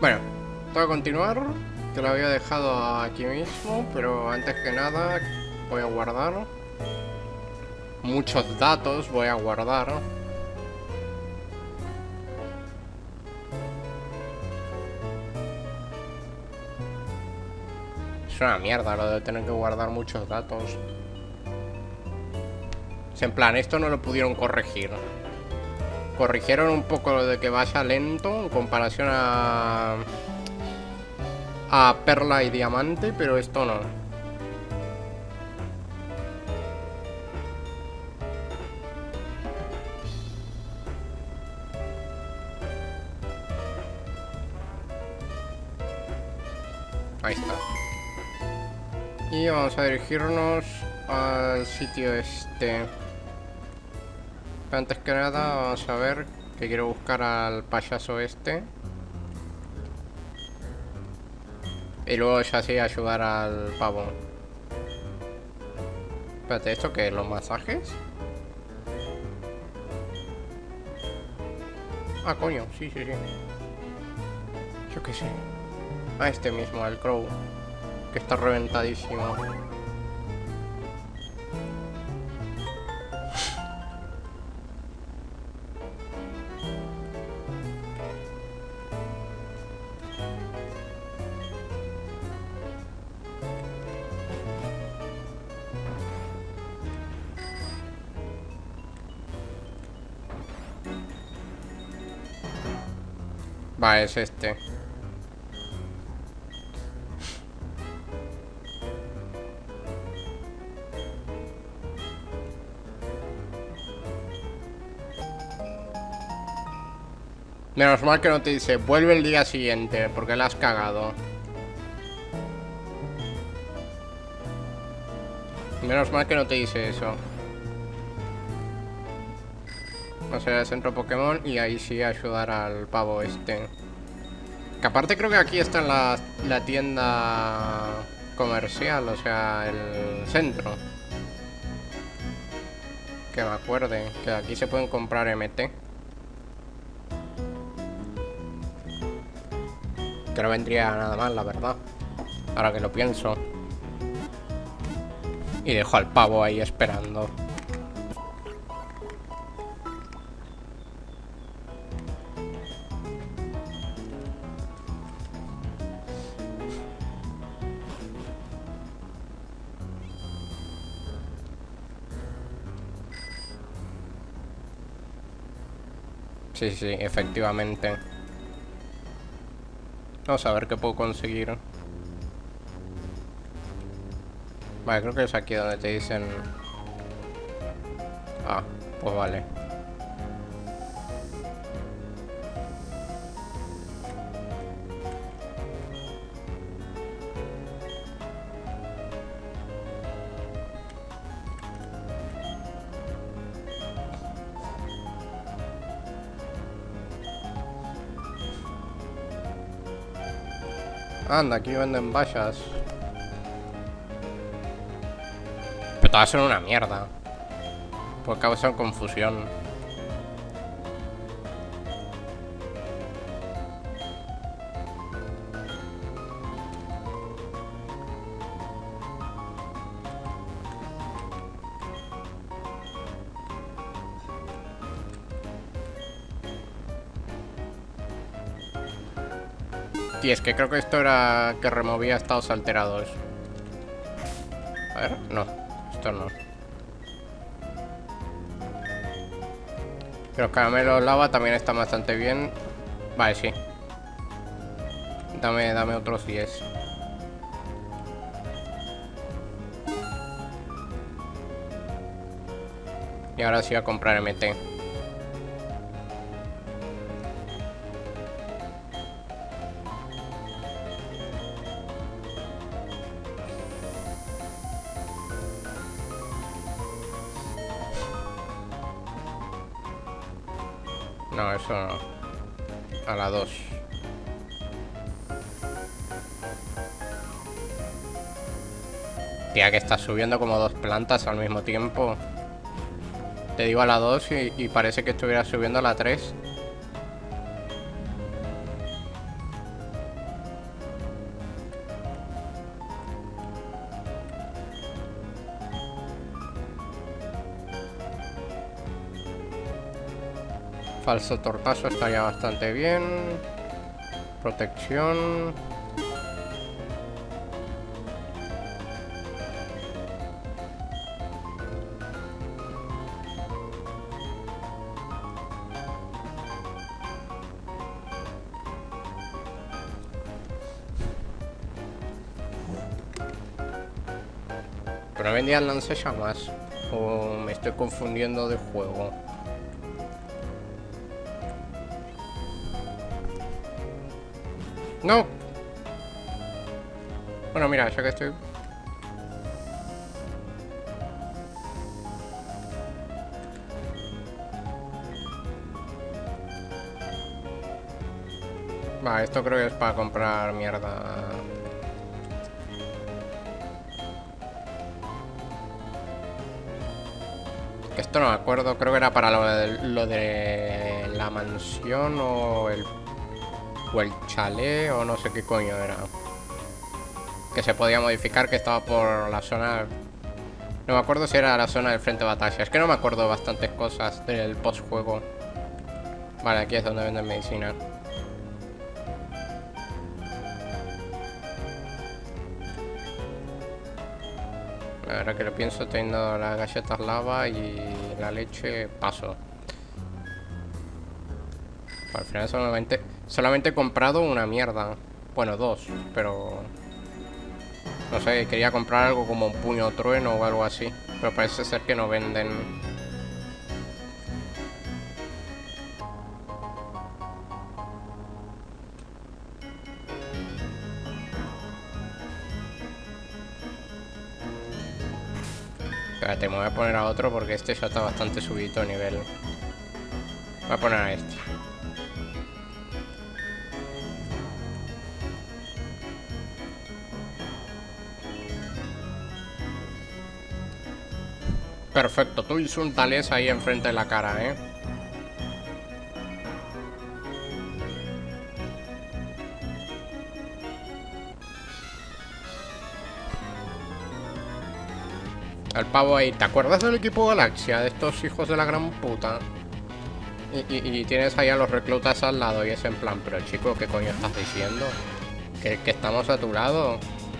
Bueno, tengo que continuar, que lo había dejado aquí mismo, pero antes que nada voy a guardar. Muchos datos voy a guardar. Es una mierda lo de tener que guardar muchos datos. Es en plan, esto no lo pudieron corregir. Corrigieron un poco lo de que vaya lento en comparación a Perla y Diamante, pero esto no. Ahí está. Y vamos a dirigirnos al sitio este. Pero antes que nada vamos a ver que quiero buscar al payaso este. Y luego ya sí ayudar al pavo. Espérate, ¿esto qué es? ¿Los masajes? Ah, coño, sí, sí, sí. Yo qué sé. Ah, este mismo, el Crow. Que está reventadísimo. Va, es este. Menos mal que no te dice vuelve el día siguiente, porque la has cagado. Menos mal que no te dice eso. Vamos a ir al centro Pokémon y ahí sí ayudar al pavo este. Que aparte creo que aquí está en la tienda comercial, o sea, el centro. Que me acuerde, que aquí se pueden comprar MT. Que no vendría nada mal, la verdad. Ahora que lo pienso. Y dejo al pavo ahí esperando. Sí, sí, efectivamente. Vamos a ver qué puedo conseguir. Vale, creo que es aquí donde te dicen... Ah, pues vale. Anda, aquí venden vallas. Pero todas son una mierda. Porque causan confusión. Y es que creo que esto era que removía estados alterados. A ver, no, esto no. Pero caramelos lava también está bastante bien. Vale, sí. Dame otros 10. Y ahora sí voy a comprar MT. No, eso no. A la 2. Tía, que estás subiendo como 2 plantas al mismo tiempo. Te digo a la 2 y parece que estuviera subiendo a la 3. Falso tortazo estaría bastante bien. Protección. Pero no vendían lanzallamas. O me estoy confundiendo de juego. ¡No! Bueno, mira, ya que estoy... Va, esto creo que es para comprar mierda. Esto no me acuerdo, creo que era para lo de la mansión o el chalet o no sé qué coño era. Que se podía modificar, que estaba por la zona... No me acuerdo si era la zona del frente de batalla. Es que no me acuerdo bastantes cosas del post-juego. Vale, aquí es donde venden medicina. Ahora que lo pienso, teniendo las galletas lava y la leche, paso. Al final solamente he comprado una mierda. Bueno, dos, pero... No sé, quería comprar algo como un puño trueno o algo así. Pero parece ser que no venden. Espérate, me voy a poner a otro porque este ya está bastante subido a nivel. Voy a poner a este. Perfecto, tú insultales ahí enfrente de la cara, ¿eh? El pavo ahí, ¿te acuerdas del equipo Galaxia? De estos hijos de la gran puta. Y tienes ahí a los reclutas al lado y es en plan, pero chico, ¿qué coño estás diciendo? ¿Que estamos a tu lado?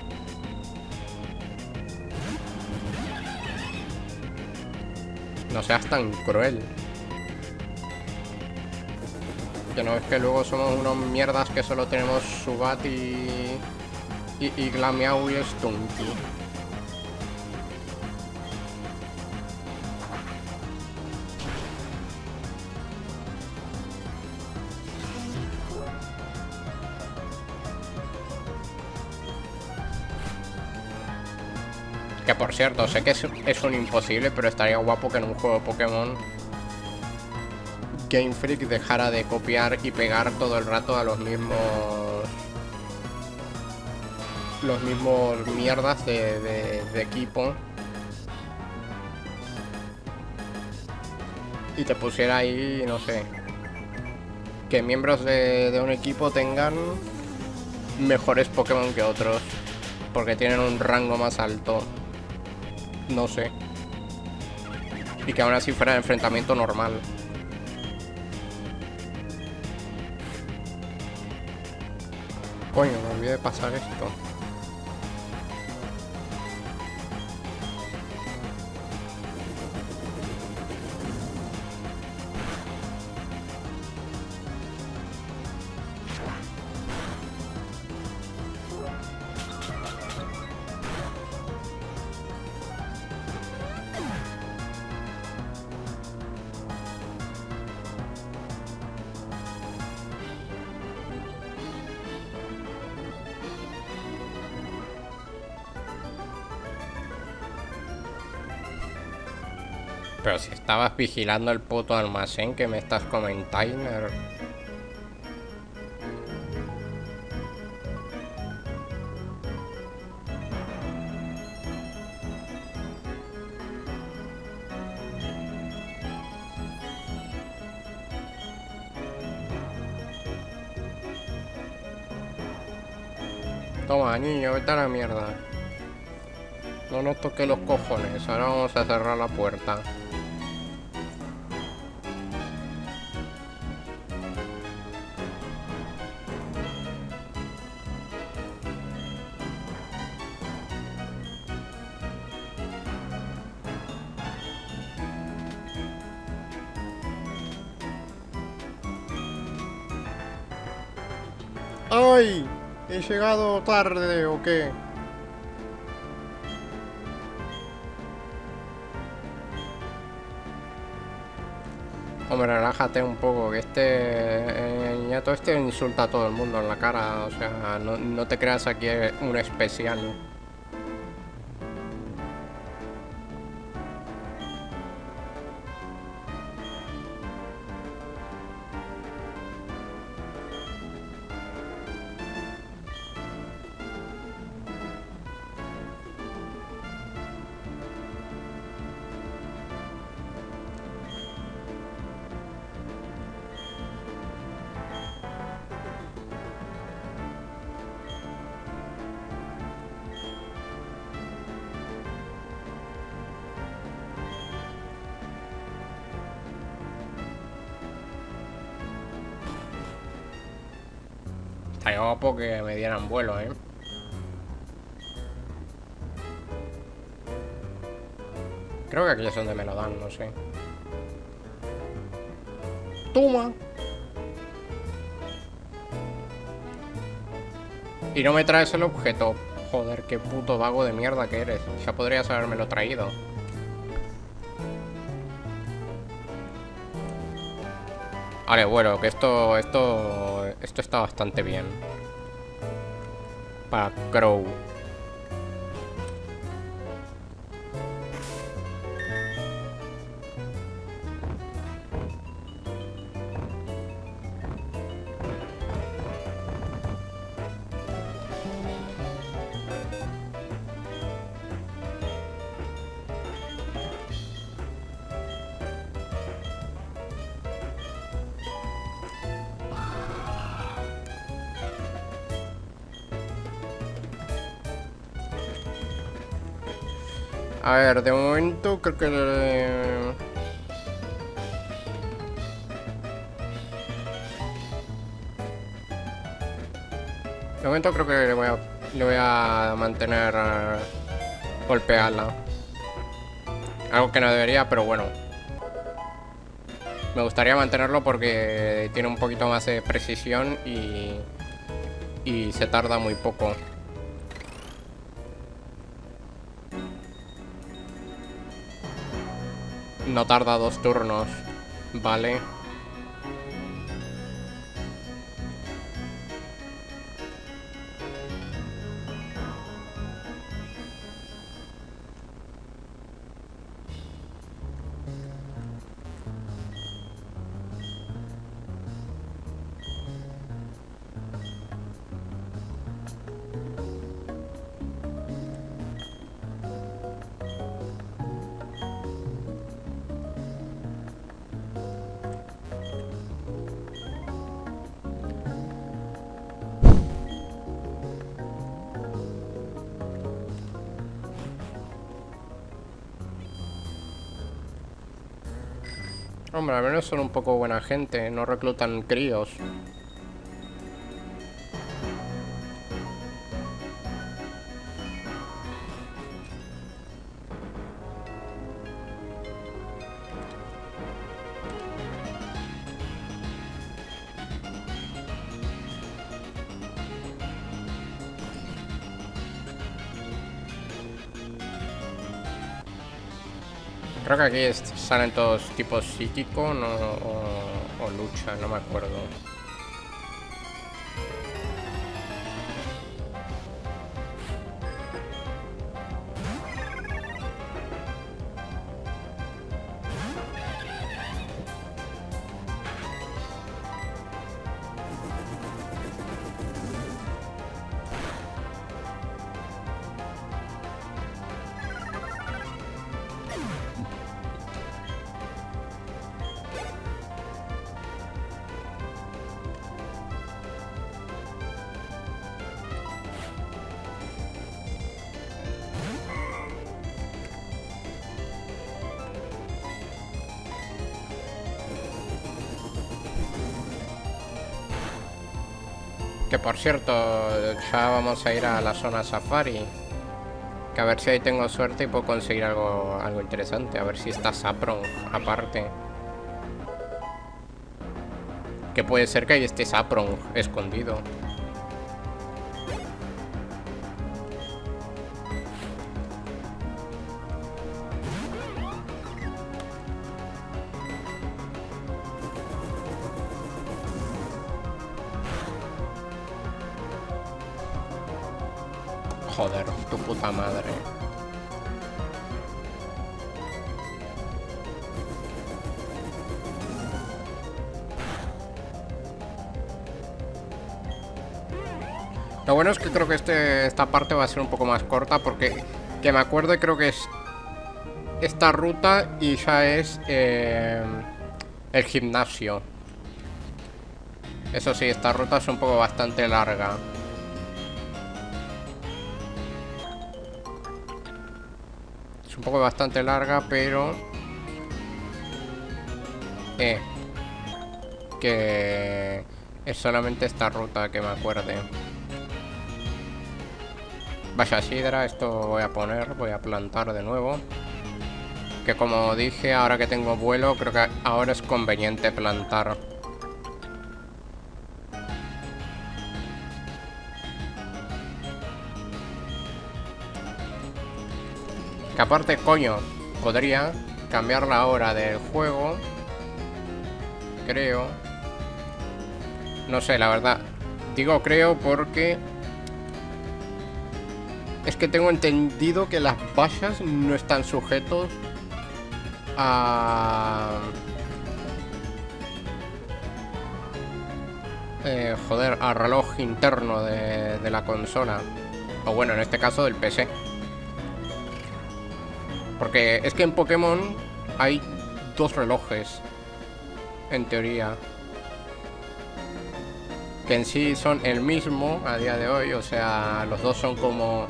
No seas tan cruel. Que no es que luego somos unos mierdas que solo tenemos Subat y Glameow y Stunky. Que por cierto, sé que es un imposible, pero estaría guapo que en un juego de Pokémon Game Freak dejara de copiar y pegar todo el rato a los mismos mierdas de equipo. Y te pusiera ahí, no sé, que miembros de un equipo tengan mejores Pokémon que otros, porque tienen un rango más alto. No sé. Y que aún así fuera de enfrentamiento normal. Coño, me olvidé de pasar esto. Pero si estabas vigilando el puto almacén que me estás comentando. Toma, niño, vete a la mierda. No nos toques los cojones. Ahora vamos a cerrar la puerta. ¡Ay! ¿He llegado tarde o qué? Hombre, relájate un poco, que este niñato este insulta a todo el mundo en la cara, o sea, no te creas aquí un especial. Estaría guapo que me dieran vuelo, ¿eh? Creo que aquí es donde me lo dan, no sé. ¡Toma! Y no me traes el objeto. Joder, qué puto vago de mierda que eres. Ya podrías habérmelo traído. Vale, bueno, que esto está bastante bien. Para Crow. A ver, de momento creo que... De momento creo que le voy a mantener golpearla. Algo que no debería, pero bueno. Me gustaría mantenerlo porque tiene un poquito más de precisión y se tarda muy poco. No tarda 2 turnos, vale. Hombre, al menos son un poco buena gente, no reclutan críos. Creo que aquí salen todos tipos psíquico, ¿no? O lucha, no me acuerdo. Que por cierto, ya vamos a ir a la zona safari. Que a ver si ahí tengo suerte y puedo conseguir algo interesante. A ver si está Saprong aparte. Que puede ser que ahí esté Saprong escondido. Joder, tu puta madre. Lo bueno es que creo que esta parte va a ser un poco más corta porque que me acuerdo creo que es esta ruta y ya es el gimnasio. Eso sí, esta ruta es un poco bastante larga. Es un poco bastante larga, pero que es solamente esta ruta que me acuerde. Vaya sidra, esto voy a plantar de nuevo. Que como dije, ahora que tengo vuelo, creo que ahora es conveniente plantar. Que aparte, coño, podría cambiar la hora del juego. Creo. No sé, la verdad. Digo creo porque es que tengo entendido que las vallas no están sujetos a... joder, al reloj interno de la consola. O bueno, en este caso del PC. Porque es que en Pokémon hay dos relojes, en teoría, que en sí son el mismo a día de hoy. O sea, los dos son como...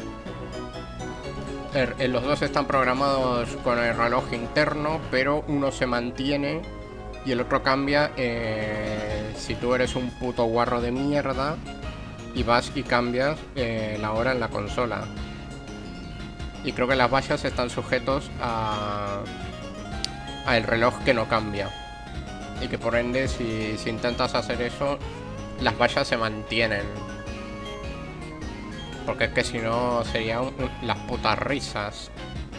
los dos están programados con el reloj interno, pero uno se mantiene y el otro cambia si tú eres un puto guarro de mierda y vas y cambias la hora en la consola. Y creo que las vallas están sujetos a el reloj que no cambia. Y que por ende, si intentas hacer eso, las vallas se mantienen. Porque es que si no serían las putas risas.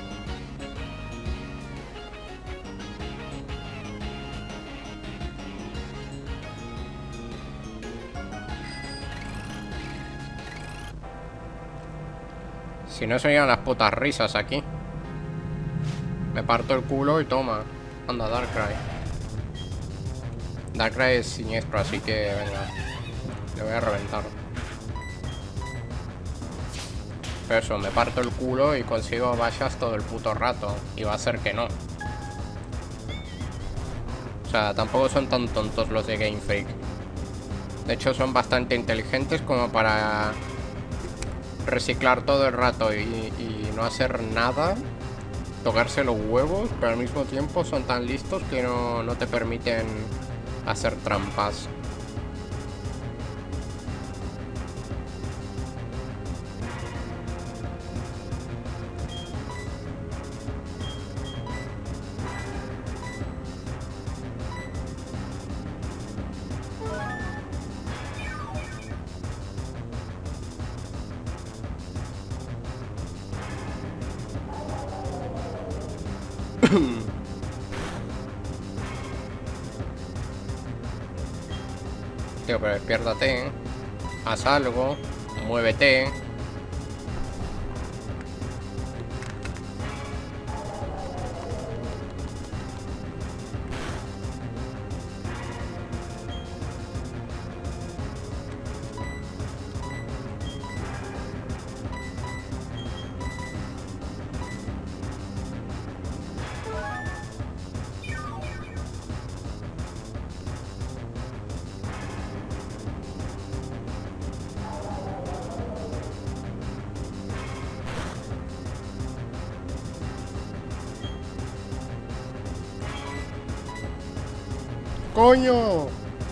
Si no serían las putas risas aquí. Me parto el culo y toma. Anda, Darkrai. Darkrai es siniestro, así que venga. Le voy a reventar. Pero eso, me parto el culo y consigo vallas todo el puto rato. Y va a ser que no. O sea, tampoco son tan tontos los de Game Freak. De hecho, son bastante inteligentes como para reciclar todo el rato y no hacer nada, tocarse los huevos, pero al mismo tiempo son tan listos que no te permiten hacer trampas. Tío, pero despiértate, haz algo, muévete. ¡Coño!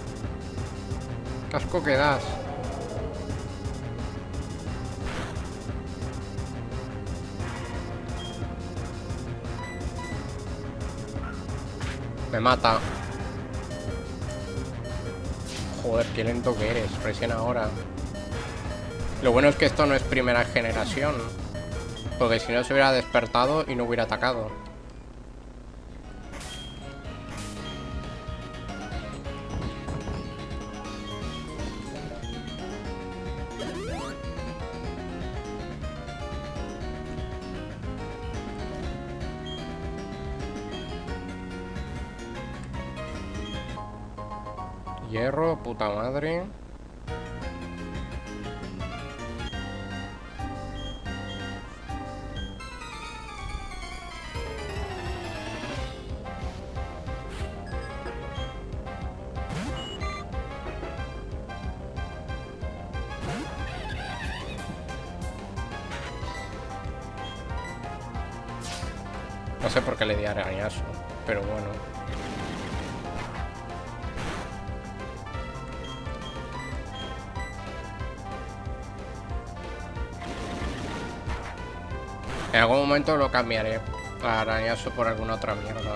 Casco que das. Me mata. Joder, qué lento que eres, recién ahora. Lo bueno es que esto no es primera generación, porque si no se hubiera despertado y no hubiera atacado. Hierro, puta madre. No sé por qué le di arañazo, pero bueno. En algún momento lo cambiaré a arañazo por alguna otra mierda.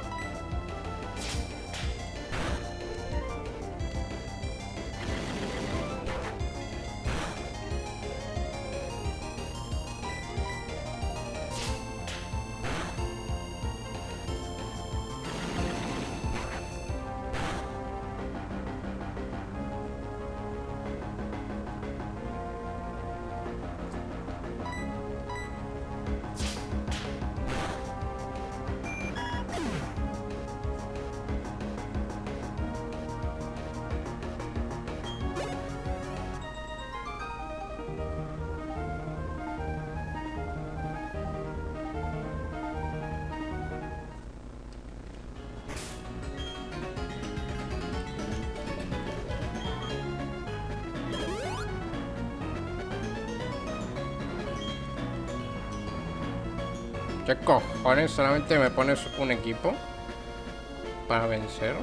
¿Qué cojones? ¿Solamente me pones un equipo para vencer?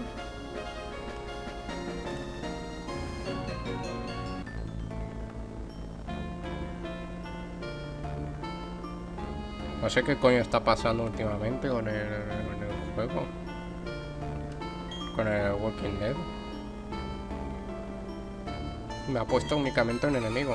No sé qué coño está pasando últimamente con el juego. Con el Walking Dead. Me ha puesto únicamente un enemigo.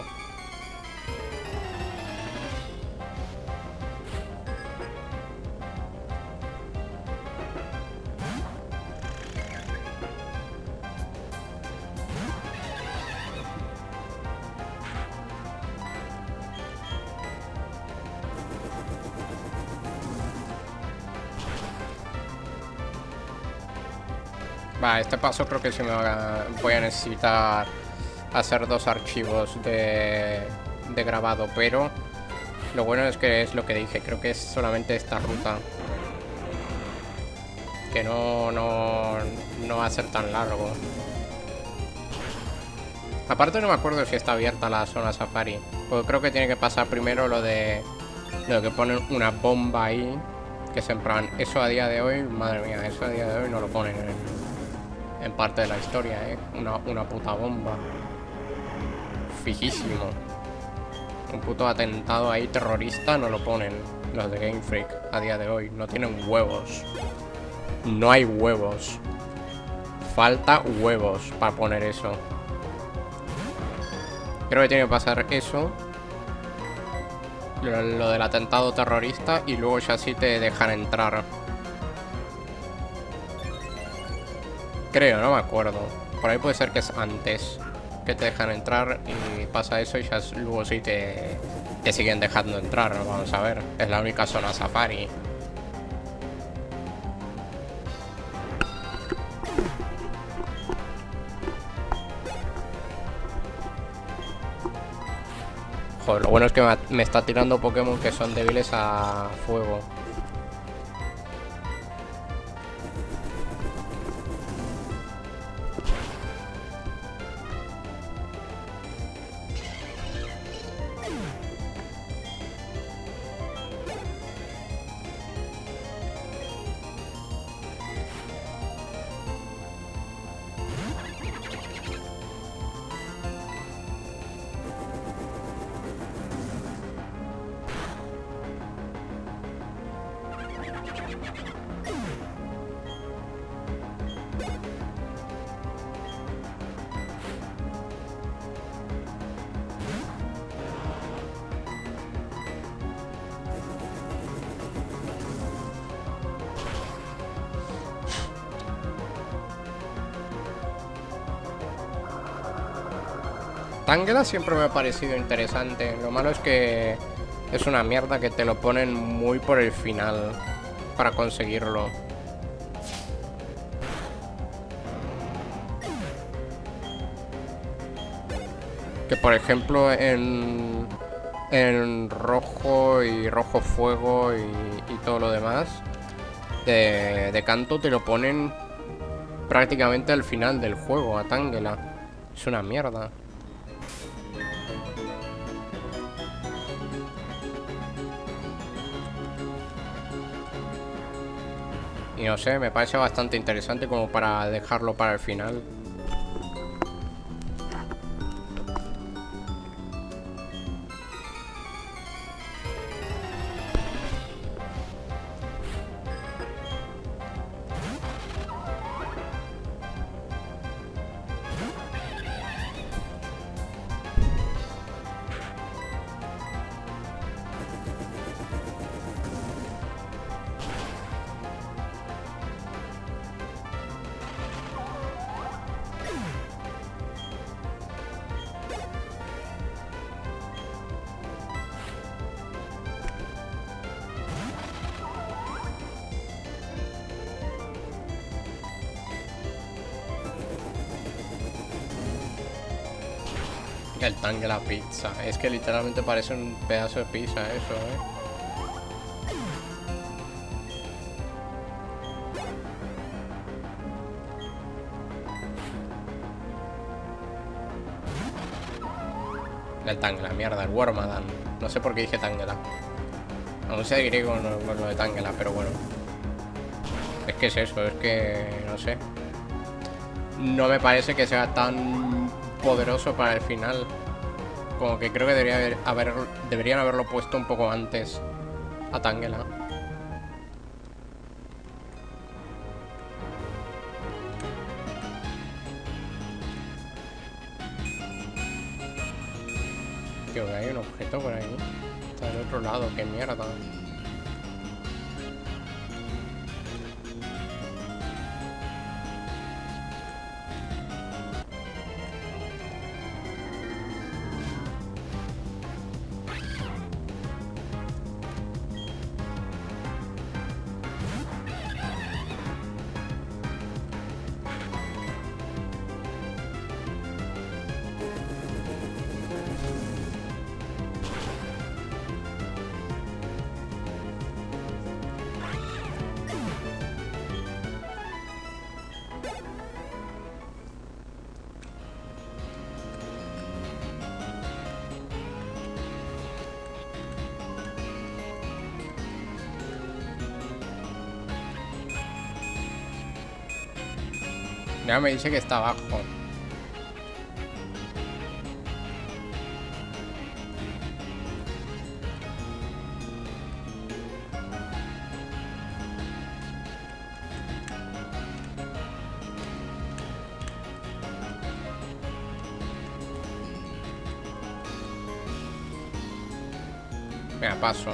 Va, este paso creo que sí voy a necesitar hacer 2 archivos de grabado, pero lo bueno es que es lo que dije, creo que es solamente esta ruta. Que no va a ser tan largo. Aparte no me acuerdo si está abierta la zona safari, porque creo que tiene que pasar primero lo de que ponen una bomba ahí, que es en plan, eso a día de hoy, madre mía, eso a día de hoy no lo ponen en parte de la historia, una puta bomba. Fijísimo. Un puto atentado ahí terrorista no lo ponen los de Game Freak a día de hoy. No tienen huevos. No hay huevos. Falta huevos para poner eso. Creo que tiene que pasar eso. Lo del atentado terrorista y luego ya sí te dejan entrar. Creo, no me acuerdo. Por ahí puede ser que es antes que te dejan entrar y pasa eso y ya luego sí te siguen dejando entrar. Vamos a ver. Es la única zona safari. Joder, lo bueno es que me está tirando Pokémon que son débiles a fuego. Tangela siempre me ha parecido interesante. Lo malo es que es una mierda que te lo ponen muy por el final para conseguirlo. Que por ejemplo en rojo y rojo fuego y todo lo demás de Kanto te lo ponen prácticamente al final del juego, a Tangela. Es una mierda. Y no sé, me parece bastante interesante como para dejarlo para el final. El tanque de la pizza. Es que literalmente parece un pedazo de pizza eso, El Tangela, mierda, el Wormadan. No sé por qué dije Tangela. Aún seguiré con lo de Tangela, pero bueno. Es que es eso, es que... no sé. No me parece que sea tan poderoso para el final. Como que creo que deberían haberlo puesto un poco antes a Tangela. Tío, que hay un objeto por ahí. Está del otro lado, qué mierda. Ya me dice que está abajo. Venga, paso.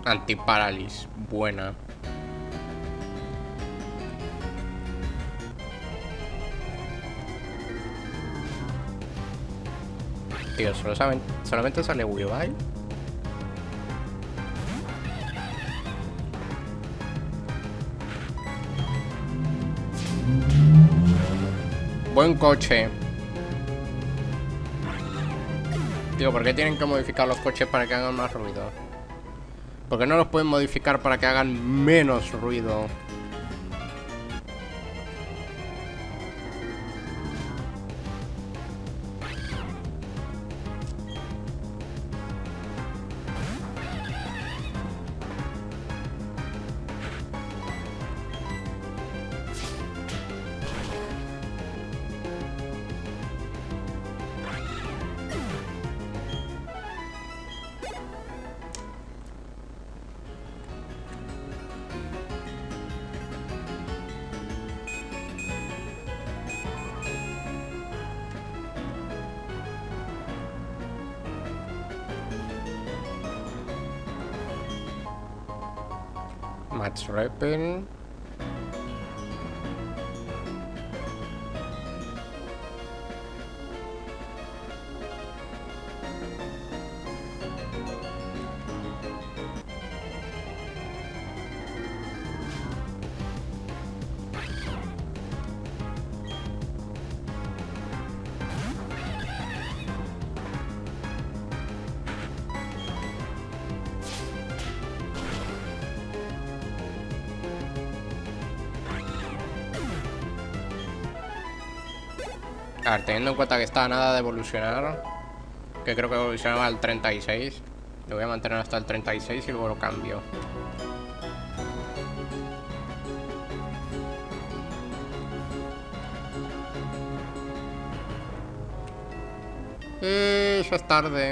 Antiparálisis. Buena. Tío, solamente sale Weavile. Buen coche. Tío, ¿por qué tienen que modificar los coches para que hagan más ruido? ¿Por qué no los pueden modificar para que hagan menos ruido? Max Repel. A ver, teniendo en cuenta que está a nada de evolucionar, que creo que evolucionaba al 36, lo voy a mantener hasta el 36 y luego lo cambio. Ya es tarde.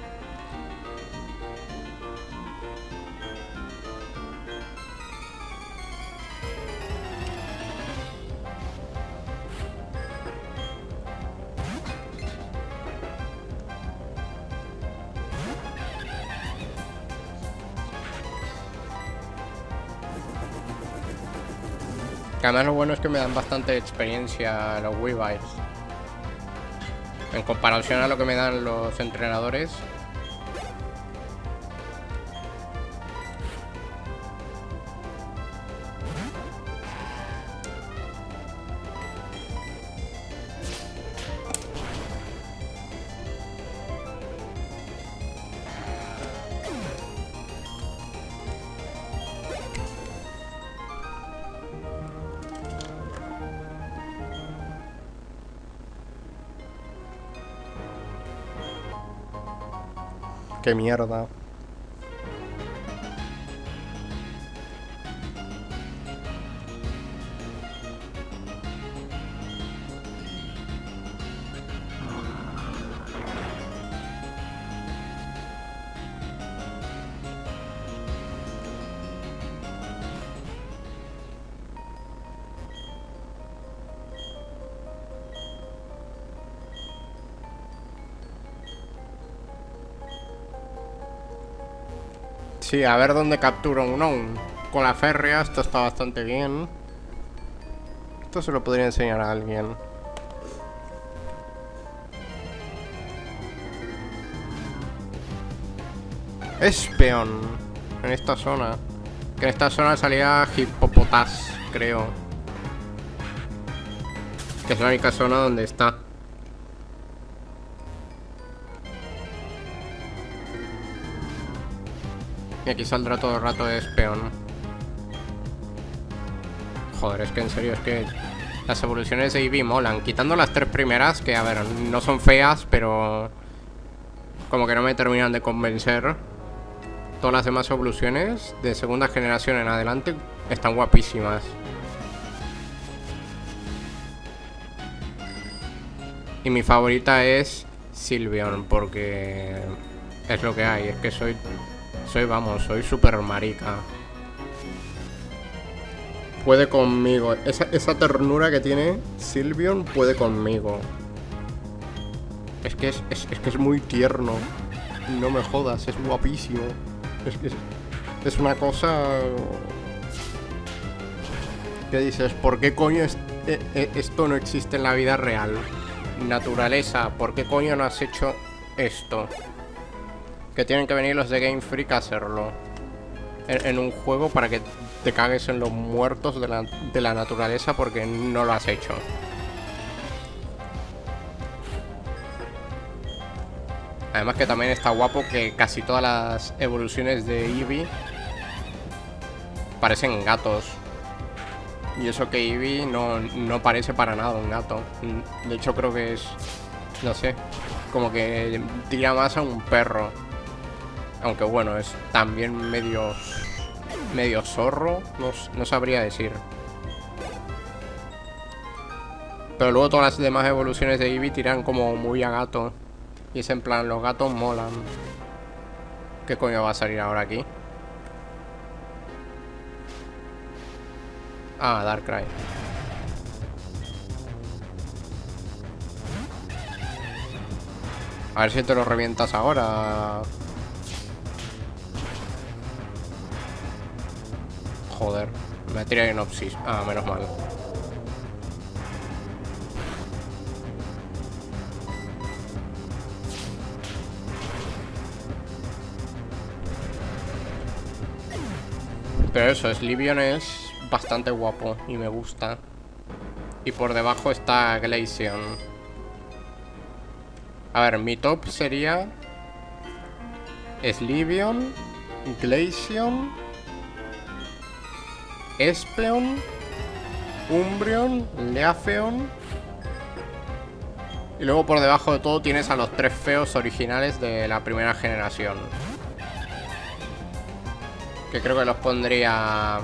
Que además lo bueno es que me dan bastante experiencia los Weaviles. En comparación a lo que me dan los entrenadores. ¡Qué mierda! Sí, a ver dónde capturo un Unown. Con la férrea esto está bastante bien. Esto se lo podría enseñar a alguien. Espeon. En esta zona. Que en esta zona salía Hippopotas, creo. Que es la única zona donde está. Y aquí saldrá todo el rato de Espeon. Joder, es que en serio, es que las evoluciones de Eevee molan. Quitando las tres primeras, que a ver, no son feas, pero como que no me terminan de convencer. Todas las demás evoluciones de segunda generación en adelante están guapísimas. Y mi favorita es Sylveon, porque es lo que hay. Es que soy súper marica. Puede conmigo. Esa ternura que tiene Sylveon puede conmigo. Es que es muy tierno. No me jodas, es guapísimo. Es una cosa que dices, ¿por qué coño esto no existe en la vida real? Naturaleza, ¿por qué coño no has hecho esto? Que tienen que venir los de Game Freak a hacerlo en un juego para que te cagues en los muertos de la naturaleza porque no lo has hecho. Además que también está guapo que casi todas las evoluciones de Eevee parecen gatos. Y eso que Eevee no parece para nada un gato. De hecho creo que es, no sé, como que tira más a un perro. Aunque bueno, es también medio zorro, no sabría decir. Pero luego todas las demás evoluciones de Eevee tiran como muy a gato. Y es en plan, los gatos molan. ¿Qué coño va a salir ahora aquí? Ah, Darkrai. A ver si te lo revientas ahora. Joder, me tira en Opsis. Ah, menos mal. Pero eso, Slivion es bastante guapo y me gusta. Y por debajo está Glaceon. A ver, mi top sería Slivion, Glaceon, Espeon, Umbreon, Leafeon. Y luego por debajo de todo tienes a los 3 feos originales de la primera generación. Que creo que los pondría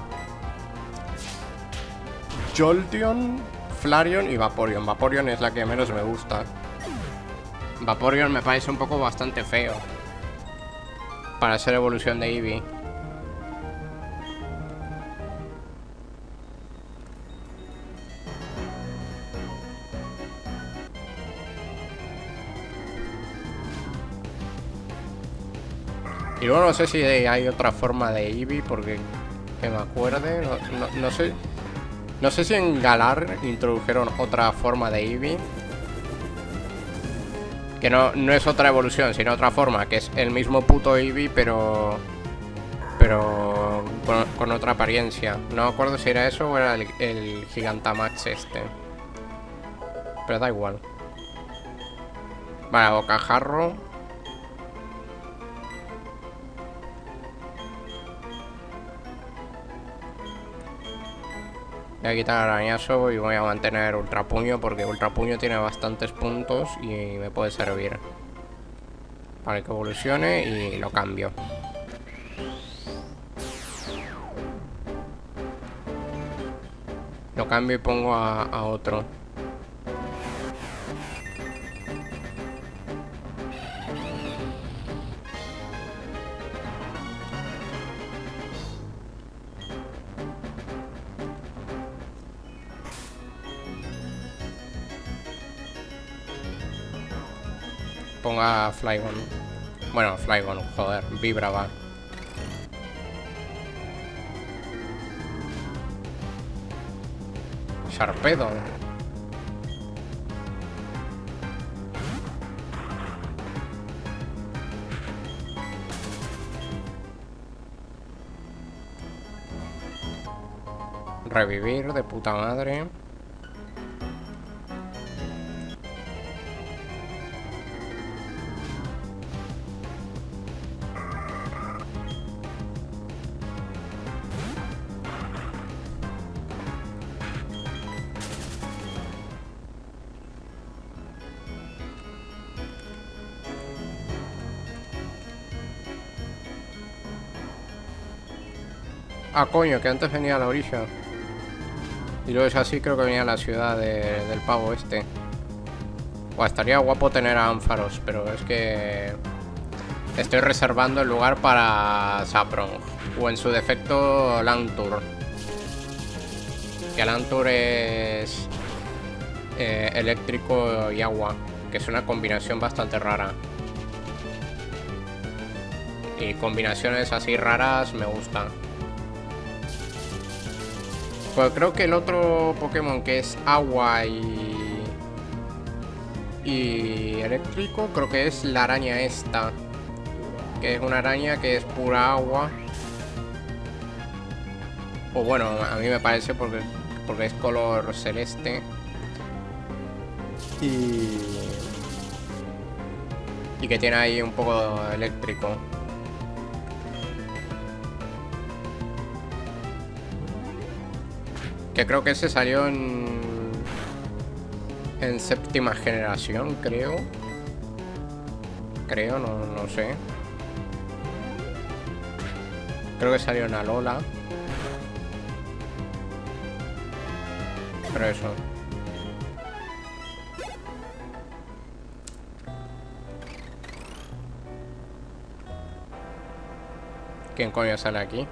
Jolteon, Flareon y Vaporeon. Vaporeon es la que menos me gusta. Vaporeon me parece un poco bastante feo para ser evolución de Eevee. Y luego no sé si hay otra forma de Eevee, porque que me acuerde, no sé. No sé si en Galar introdujeron otra forma de Eevee. Que no es otra evolución, sino otra forma, que es el mismo puto Eevee, pero con otra apariencia. No me acuerdo si era eso o era el Gigantamax este. Pero da igual. Vale, Bocajarro. Voy a quitar arañazo y voy a mantener ultrapuño porque ultrapuño tiene bastantes puntos y me puede servir para que evolucione y lo cambio. Lo cambio y pongo a otro. Ponga Flygon. Bueno, Flygon, joder, Vibra va. Sharpedo. Revivir de puta madre. Ah, coño, que antes venía a la orilla. Y luego es así, creo que venía a la ciudad del pavo este. Buah, estaría guapo tener a Ampharos, pero es que estoy reservando el lugar para Saprong. O en su defecto, Lantur. Que Lantur es eléctrico y agua, que es una combinación bastante rara. Y combinaciones así raras me gustan. Pues creo que el otro Pokémon que es agua y eléctrico, creo que es la araña esta. Que es una araña que es pura agua. O bueno, a mí me parece porque es color celeste. Y que tiene ahí un poco eléctrico. Que creo que ese salió en séptima generación, creo. Creo, no sé. Creo que salió en Alola. Pero eso. ¿Quién coño sale aquí?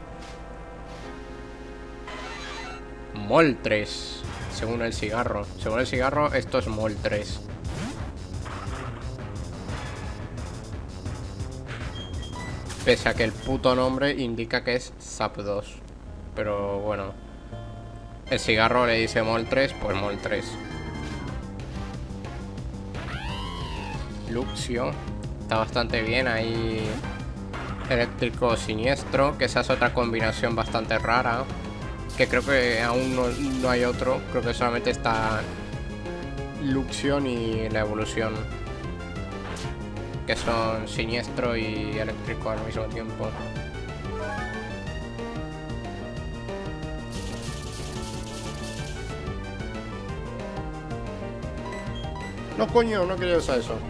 Moltres. Según el cigarro. Según el cigarro, esto es Moltres. Pese a que el puto nombre indica que es Zapdos. Pero bueno. El cigarro le dice Moltres, pues Moltres. Luxio. Está bastante bien ahí. Eléctrico siniestro. Que esa es otra combinación bastante rara. Que creo que aún no hay otro. Creo que solamente está Luxion y la evolución. Que son siniestro y eléctrico al mismo tiempo. No, coño, no quería usar eso.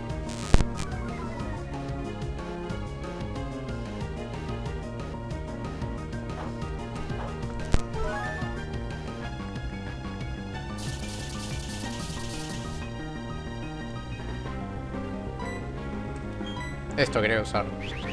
Esto quería usar.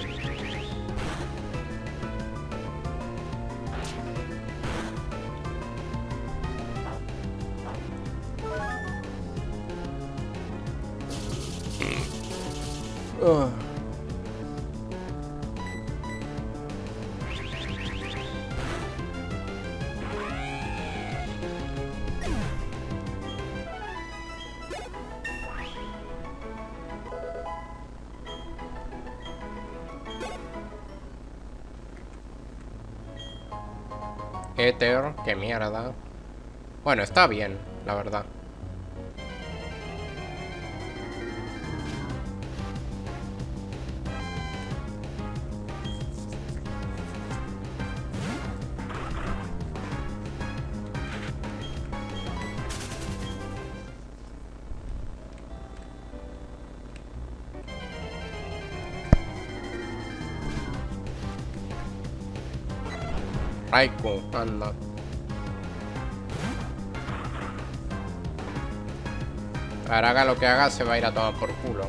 Ether, qué mierda. Bueno, está bien, la verdad. Raikou, anda. Ahora haga lo que haga, se va a ir a tomar por culo.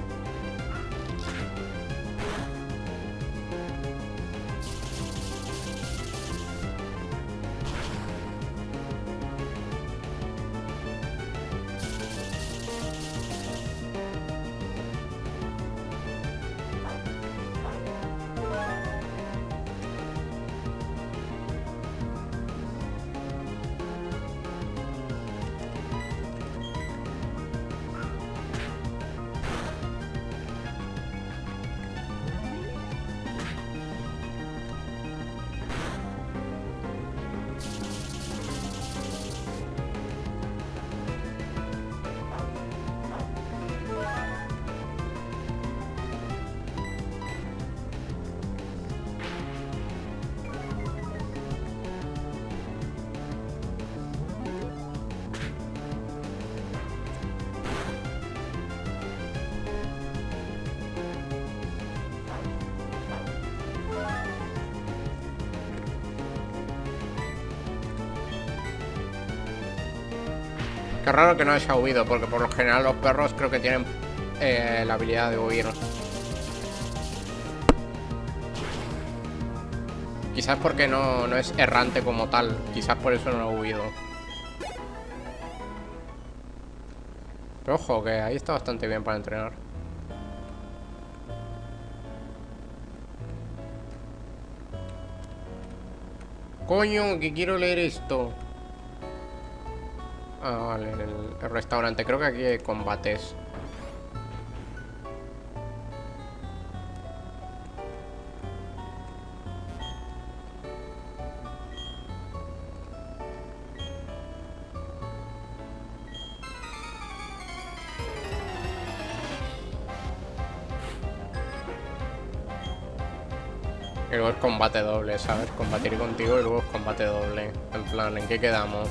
Qué raro que no haya huido, porque por lo general los perros creo que tienen la habilidad de huir. Quizás porque no es errante como tal. Quizás por eso no ha huido. Pero ojo, que ahí está bastante bien para entrenar. Coño, que quiero leer esto. Ah, vale, el restaurante. Creo que aquí hay combates. Y luego es combate doble, ¿sabes? Combatir contigo y luego es combate doble. En plan, ¿en qué quedamos?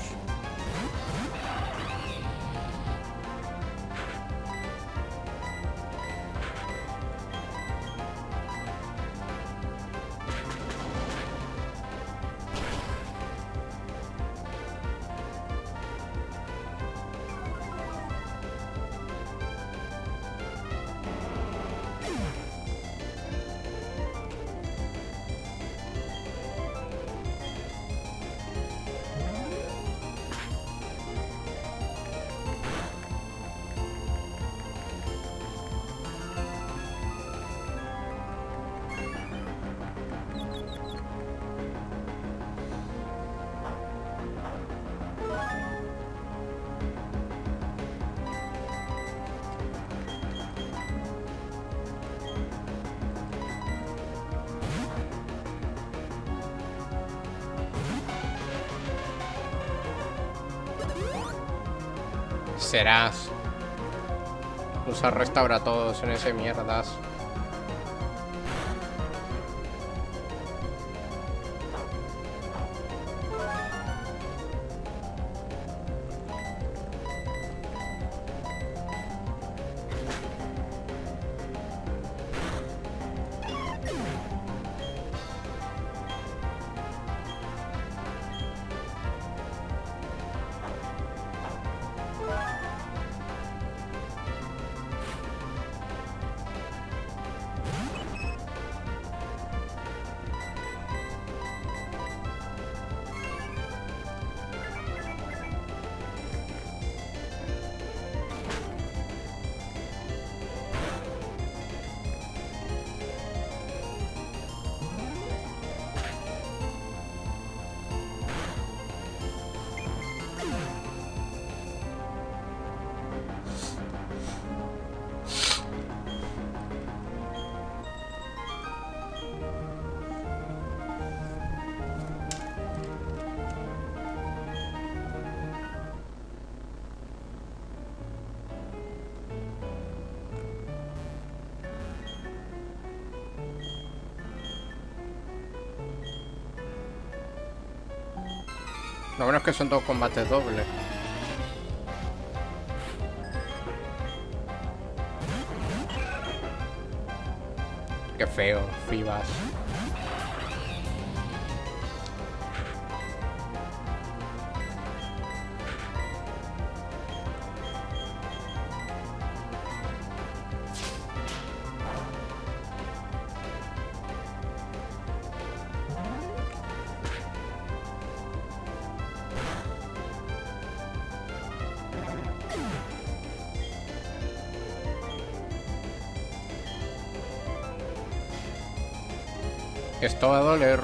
Serás. Usa restaura a todos en ese mierdas. Lo bueno es que son dos combates dobles. Qué feo, Fibas. Esto va a doler.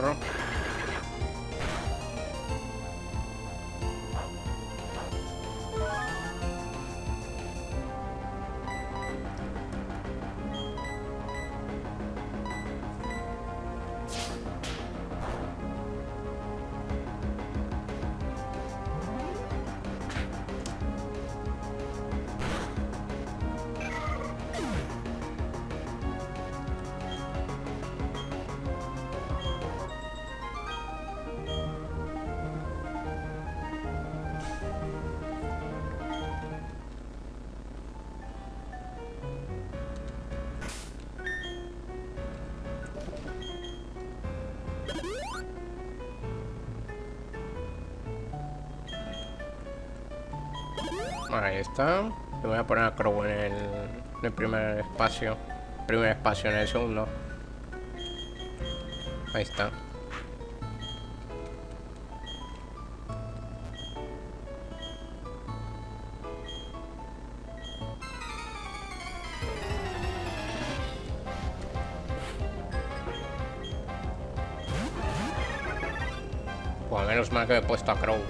Ahí está. Le voy a poner a Crow en el primer espacio. Primer espacio, en el segundo. Ahí está. menos mal que he puesto a Crow.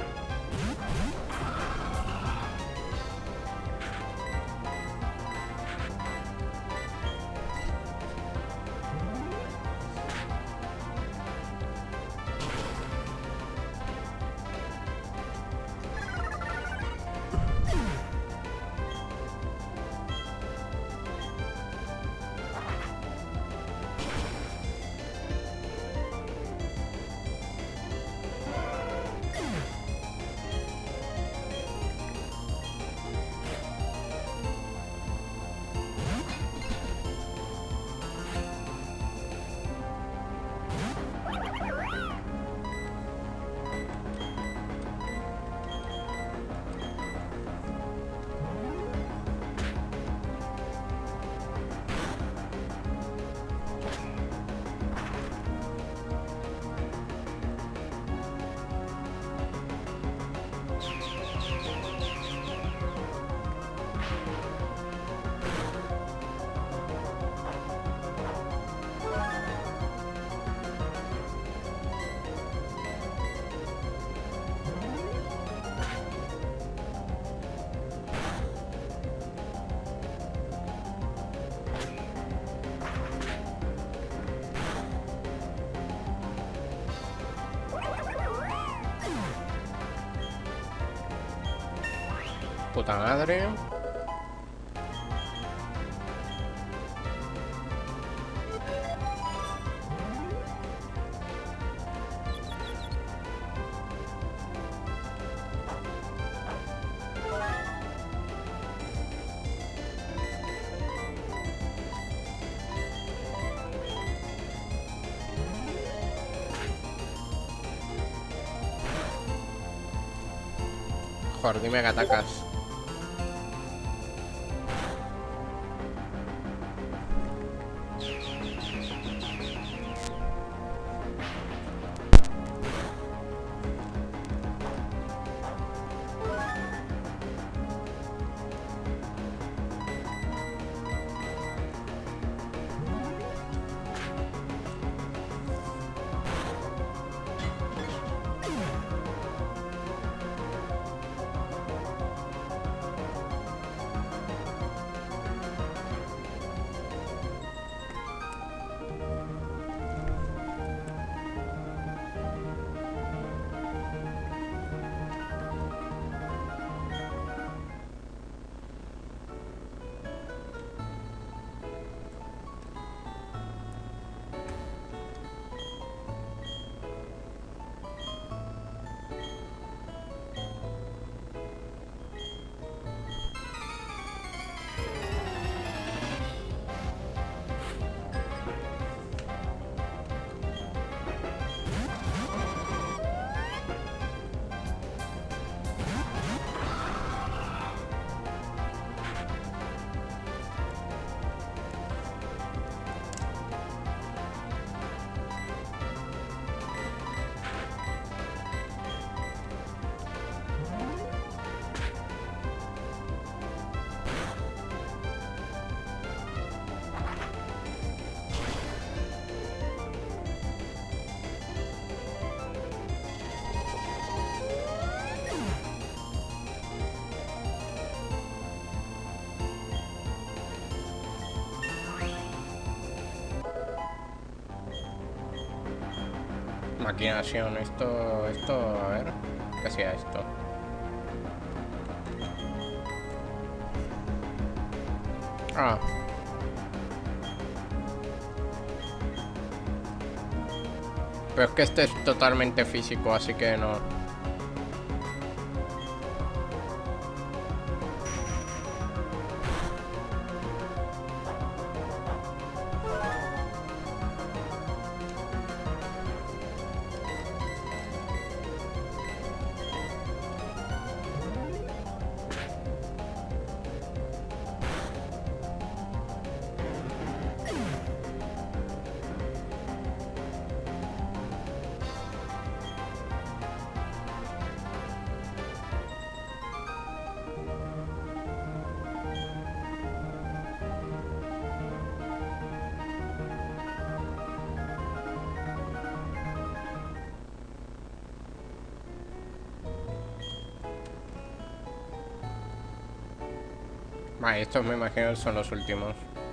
Puta madre. Joder, dime que atacas. Maquinación, a ver, ¿qué hacía esto? Ah. Pero es que este es totalmente físico, así que no. Vale, estos me imagino que son los últimos.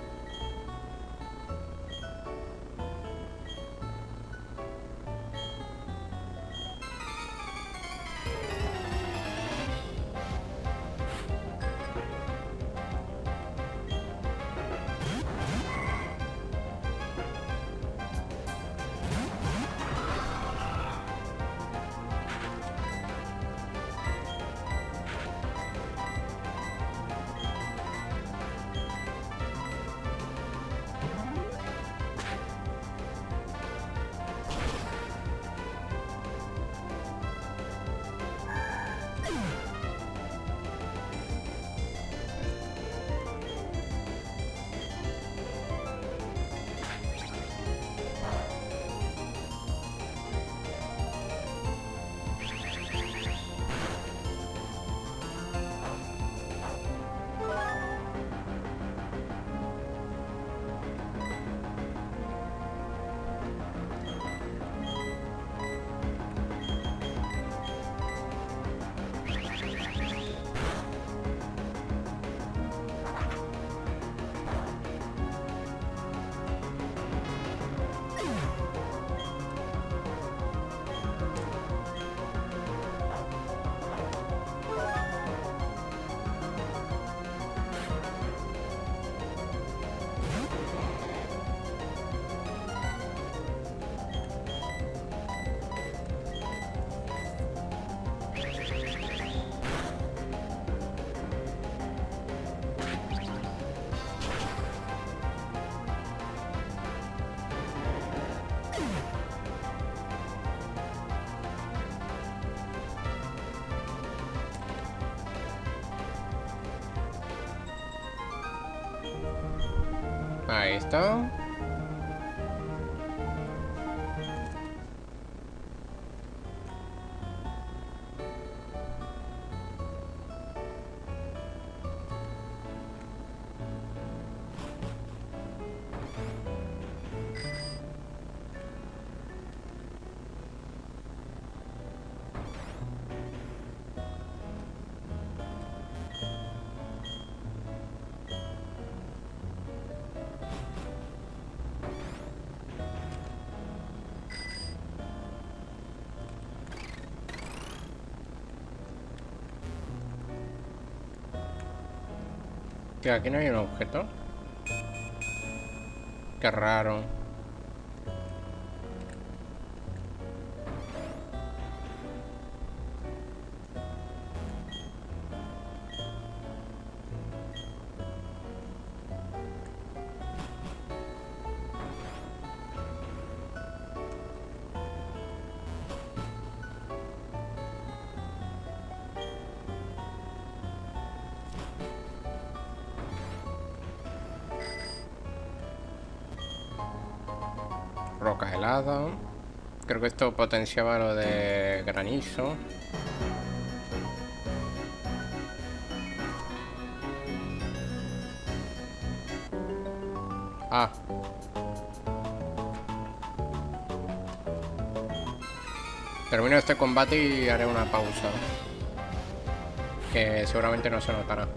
Ahí está. Tío, aquí no hay un objeto. Qué raro. Roca helada. Creo que esto potenciaba lo de granizo. Ah. Termino este combate y haré una pausa. Que seguramente no se notará.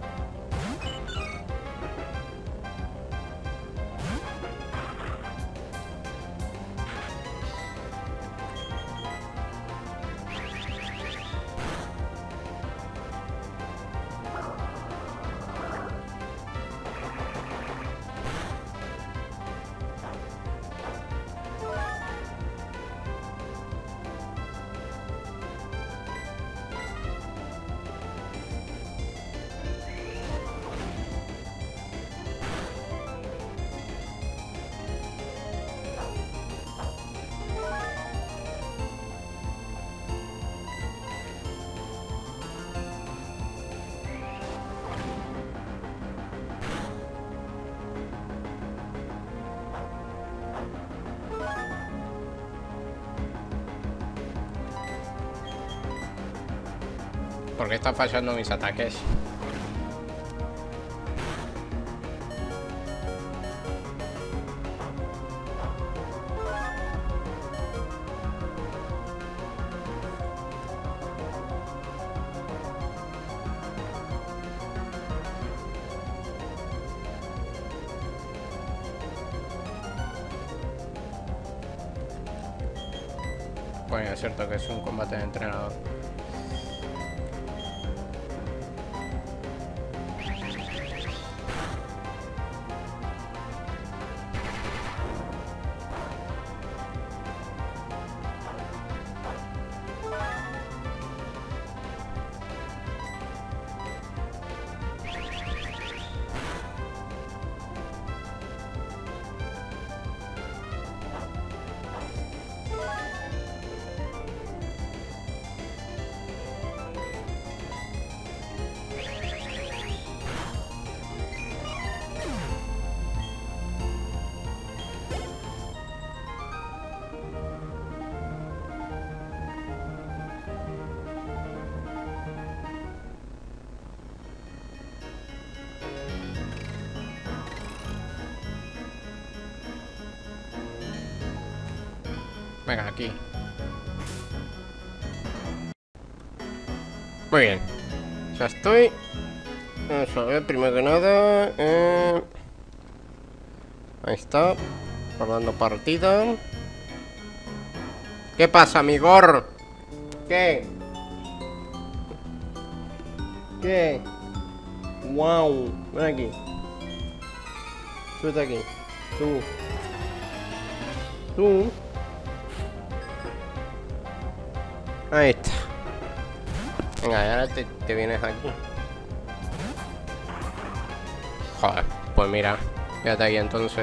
¿Por qué están fallando mis ataques? Bueno, es cierto que es un combate de entrenador. Venga, aquí. Muy bien. Ya estoy. Vamos a ver, primero que nada. Ahí está. Guardando partida. ¿Qué pasa, amigor? ¿Qué? ¿Qué? Wow. Ven aquí. Súbete aquí. Tú. Tú. Ahí está. Venga, y ahora te vienes aquí. Joder, pues mira. Quédate ahí entonces.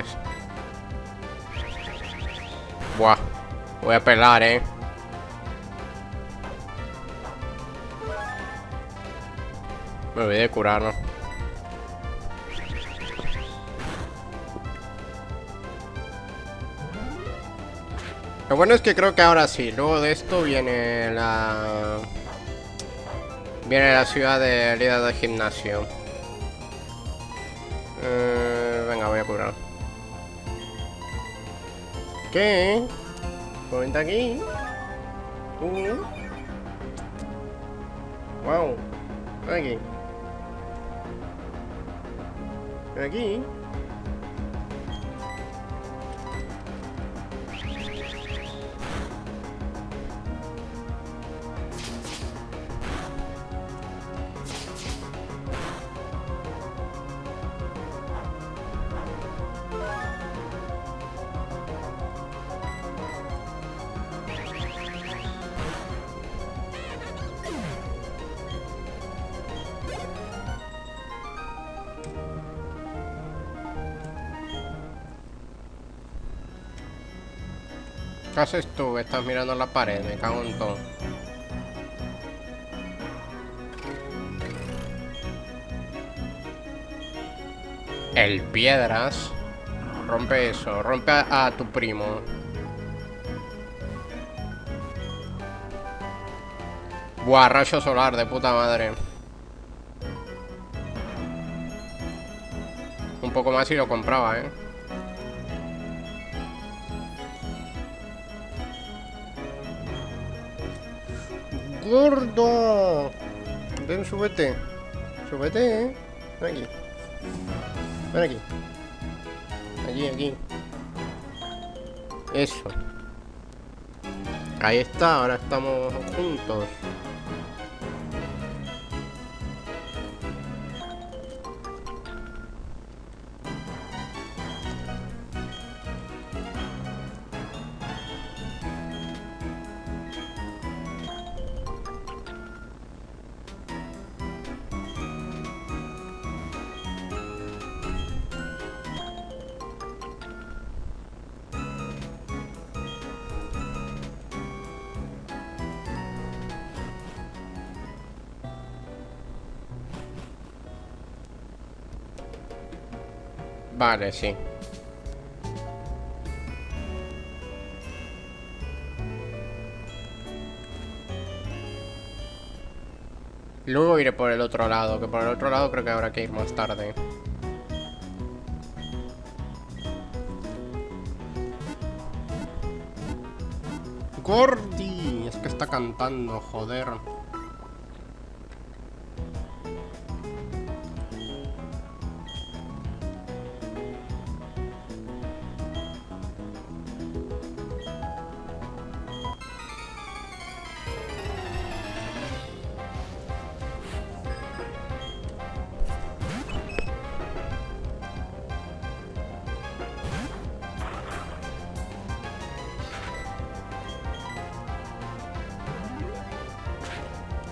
Buah. Voy a pelar, Me olvidé de curarnos. Lo bueno es que creo que ahora sí. Luego de esto viene la... Viene la ciudad de líder de gimnasio. Venga, voy a curar. ¿Qué? Comenta aquí. Wow. Ven aquí. Ven aquí. ¿Qué haces tú? Estás mirando la pared, me cago en todo. El piedras. Rompe eso, rompe a tu primo. Buah, rayo solar de puta madre. Un poco más y lo compraba, ¡Gordo! Ven, súbete. Súbete, Ven aquí. Ven aquí. Aquí. Eso. Ahí está, ahora estamos juntos. Vale, sí. Luego iré por el otro lado, que por el otro lado creo que habrá que ir más tarde. Gordy, es que está cantando, joder.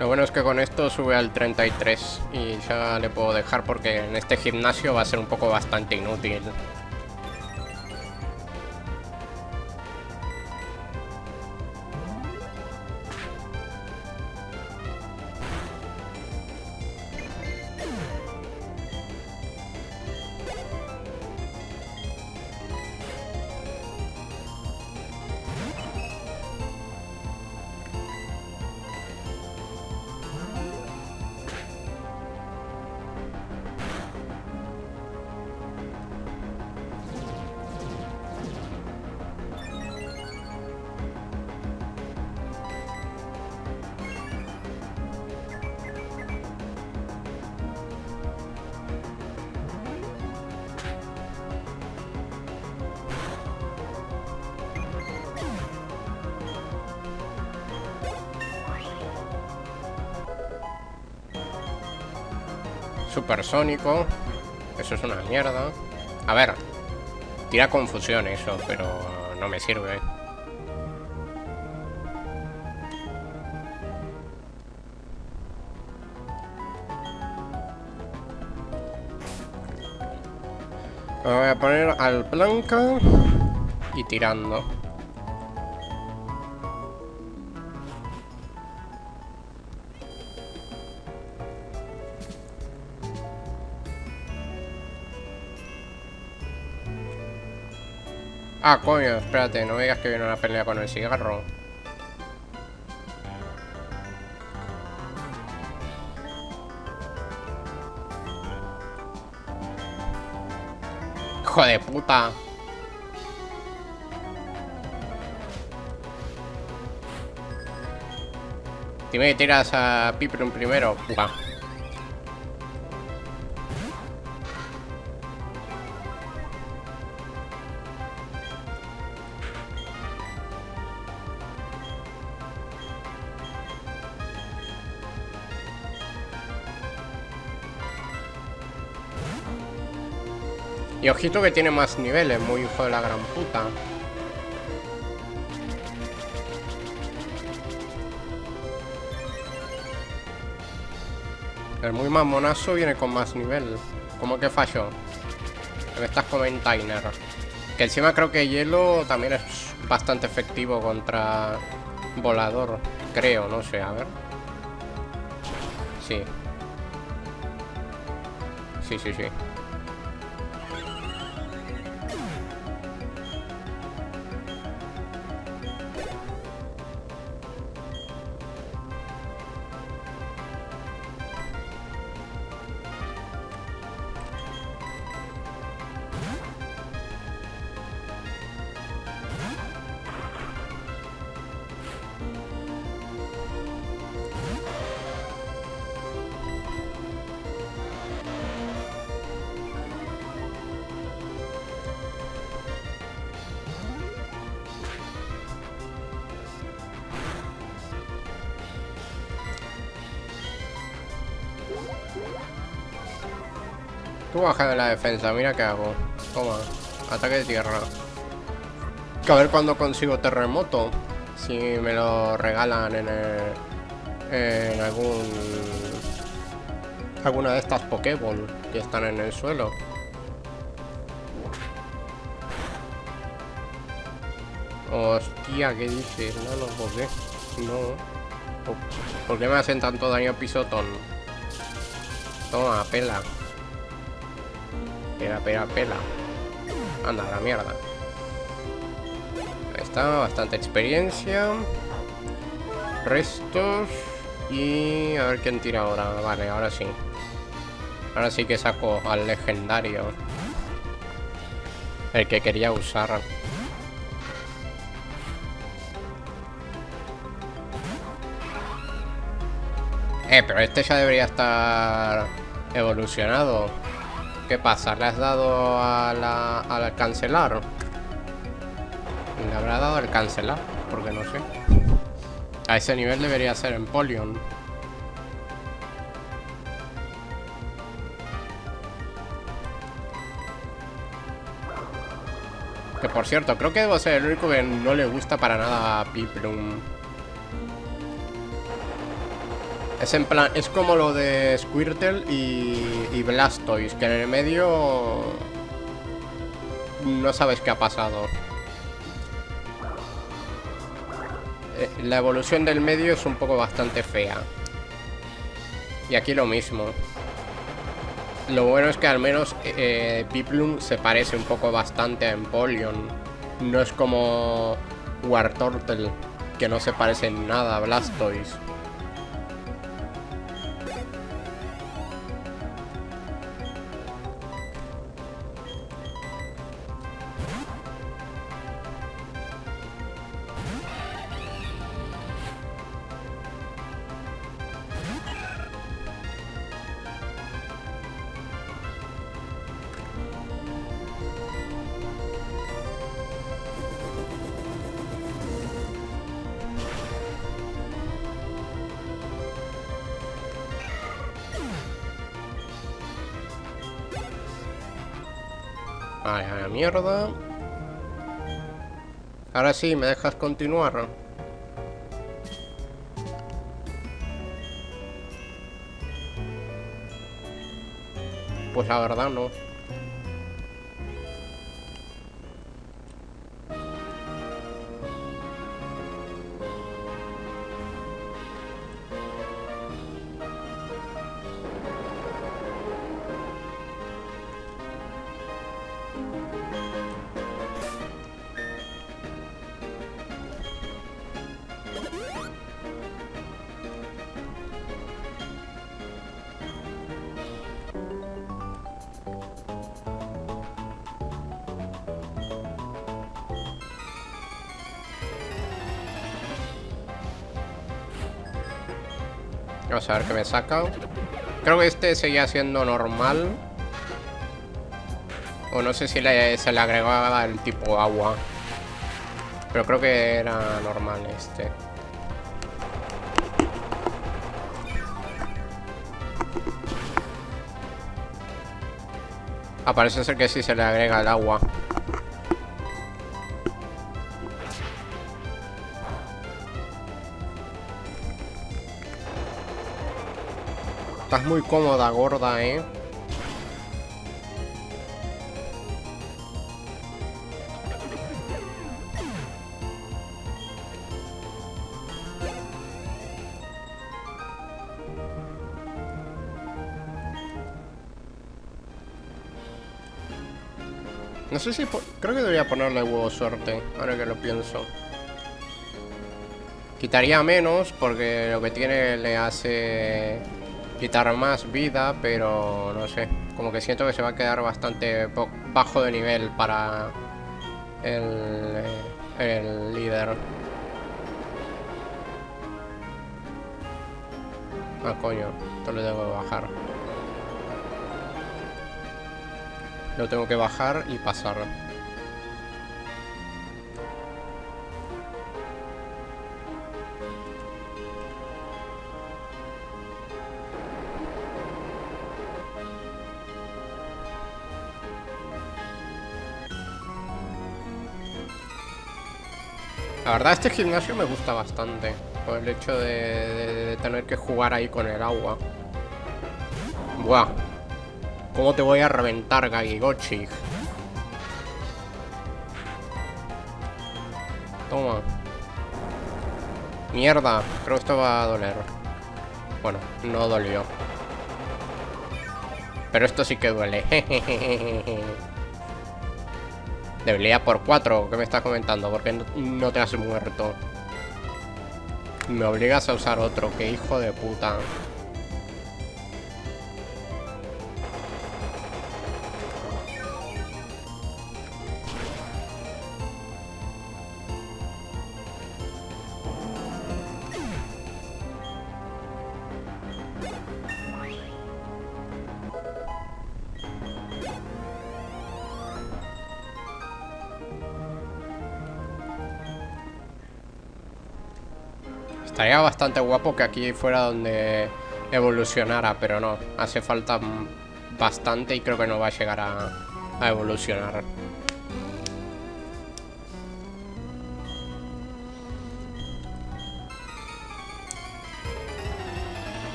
Lo bueno es que con esto sube al 33 y ya le puedo dejar porque en este gimnasio va a ser un poco bastante inútil. Supersónico. Eso es una mierda. A ver, tira confusión eso, pero no me sirve. Me voy a poner al blanca y tirando. Ah, coño, espérate, no me digas que viene una pelea con el cigarro. Hijo de puta. Dime que tiras a Piprun primero. Puta. Y ojito que tiene más niveles, muy hijo de la gran puta. El muy mamonazo viene con más nivel. ¿Cómo que falló? Me estás comentando. Que encima creo que hielo también es bastante efectivo contra volador. Creo, no sé, a ver. Sí. Sí, sí, sí. Tú baja de la defensa, mira qué hago. Toma, ataque de tierra. Que a ver cuando consigo terremoto. Si me lo regalan en alguna de estas Pokéball que están en el suelo. Hostia, ¿qué dices? No, no, ¿por qué? No. ¿Por qué me hacen tanto daño pisotón? Toma, pela. Pela. Anda, la mierda. Ahí está, bastante experiencia. Restos. Y a ver quién tira ahora. Vale, ahora sí. Ahora sí que saco al legendario. El que quería usar. Pero este ya debería estar evolucionado. ¿Qué pasa? ¿Le has dado al cancelar? ¿Le habrá dado al cancelar? Porque no sé. A ese nivel debería ser en Polion. Que por cierto, creo que debo ser el único que no le gusta para nada a Piplum. Es en plan, es como lo de Squirtle y Blastoise, que en el medio no sabes qué ha pasado. La evolución del medio es un poco bastante fea. Y aquí lo mismo. Lo bueno es que al menos Piplup se parece un poco bastante a Empoleon. No es como Wartortle, que no se parece en nada a Blastoise. Vale, a la mierda. Ahora sí, ¿me dejas continuar? Pues la verdad no. Vamos a ver qué me saca. Creo que este seguía siendo normal. O no sé si se le agregaba el tipo agua. Pero creo que era normal este. Parece ser que sí se le agrega el agua. Estás muy cómoda, gorda, ¿eh? No sé si... Creo que debería ponerle huevo suerte, ahora que lo pienso. Quitaría menos, porque lo que tiene le hace quitar más vida, pero no sé. Como que siento que se va a quedar bastante bajo de nivel para el líder. Ah, coño, esto lo tengo que bajar. Lo tengo que bajar y pasar. La verdad, este gimnasio me gusta bastante. Por el hecho de tener que jugar ahí con el agua. Buah. ¿Cómo te voy a reventar, Gagigochi? Toma. Mierda. Creo que esto va a doler. Bueno, no dolió. Pero esto sí que duele. Debilidad por 4. ¿Qué me estás comentando? ¿Por qué no te has muerto? Me obligas a usar otro. ¡Qué hijo de puta! Estaría bastante guapo que aquí fuera donde evolucionara, pero no. Hace falta bastante y creo que no va a llegar a evolucionar.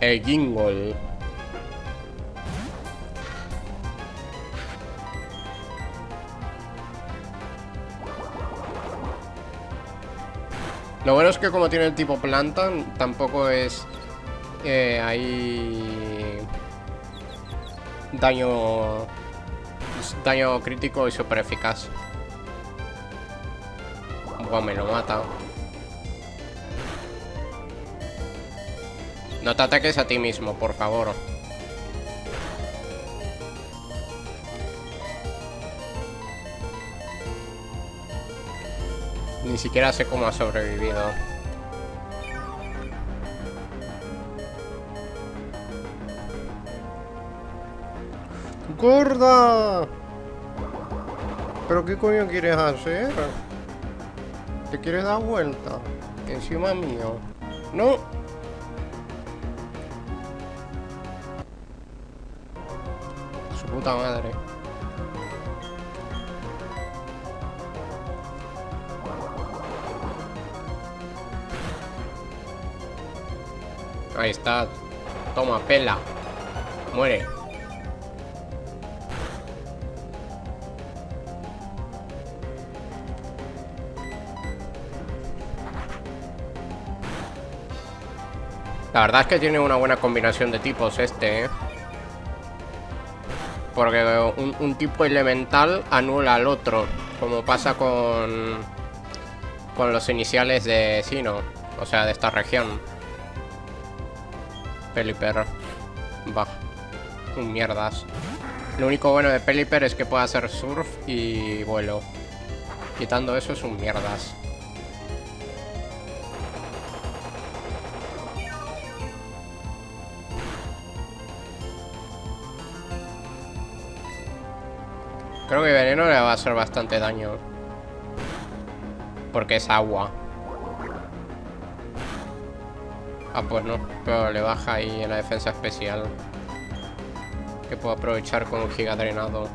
El Jingle. Lo bueno es que como tiene el tipo planta, tampoco es ahí daño crítico y súper eficaz. Buah, me lo mata. No te ataques a ti mismo, por favor. Ni siquiera sé cómo ha sobrevivido. ¡Gorda! ¿Pero qué coño quieres hacer? ¿Te quieres dar vuelta? Encima mío. ¡No! Su puta madre. Ahí está. Toma, pela. Muere. La verdad es que tiene una buena combinación de tipos este, ¿eh? Porque un tipo elemental anula al otro, como pasa con los iniciales de Sinnoh, o sea, de esta región. Pelipper. Va. Un mierdas. Lo único bueno de Pelipper es que puede hacer surf y vuelo. Quitando eso es un mierdas. Creo que veneno le va a hacer bastante daño. Porque es agua. Ah, pues no. Pero le baja ahí en la defensa especial. Que puedo aprovechar con un giga drenado.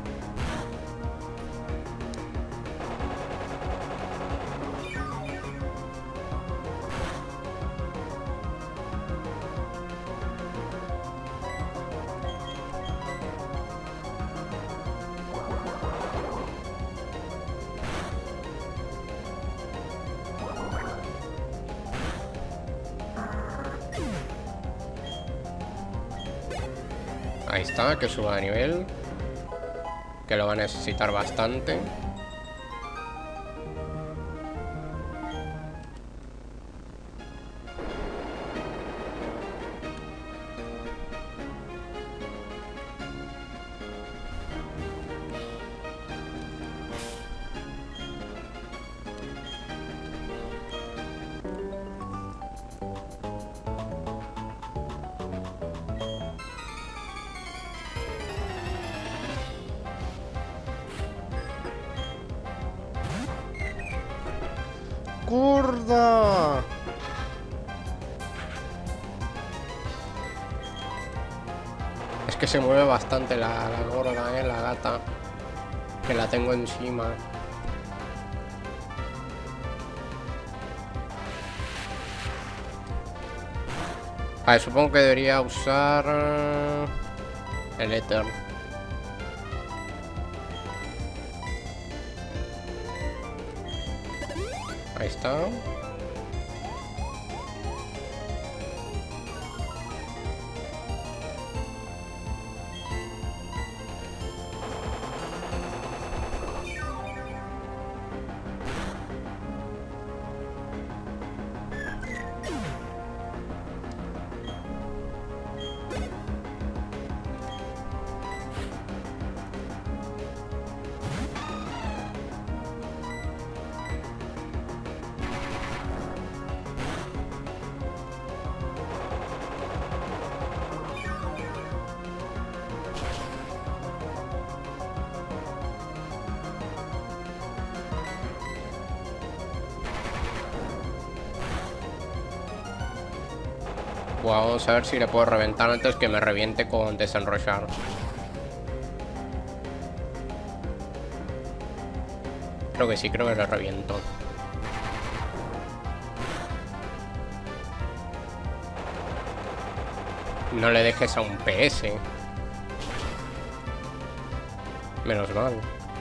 Ahí está, que suba de nivel. Que lo va a necesitar bastante. ¡Gorda! Es que se mueve bastante la gorda, la gata. Que la tengo encima. A ver, supongo que debería usar el éter. Ahí está. Buah, vamos a ver si le puedo reventar antes que me reviente con desenrollar. Creo que sí, creo que le reviento. No le dejes a un PS. Menos mal.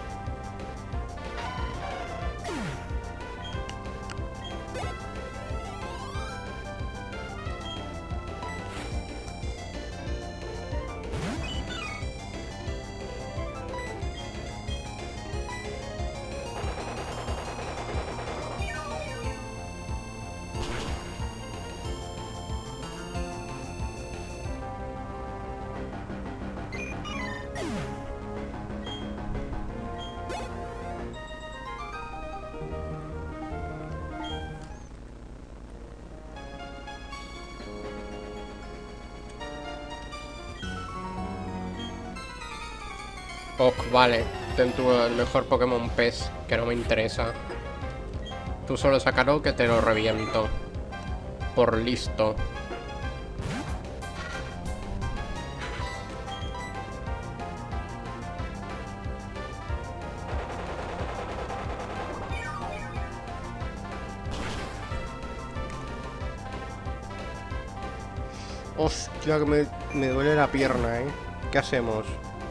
Ok, vale. Ten tú el mejor Pokémon pez, que no me interesa. Tú solo sácalo que te lo reviento. Por listo. Hostia, que me duele la pierna, ¿eh? ¿Qué hacemos?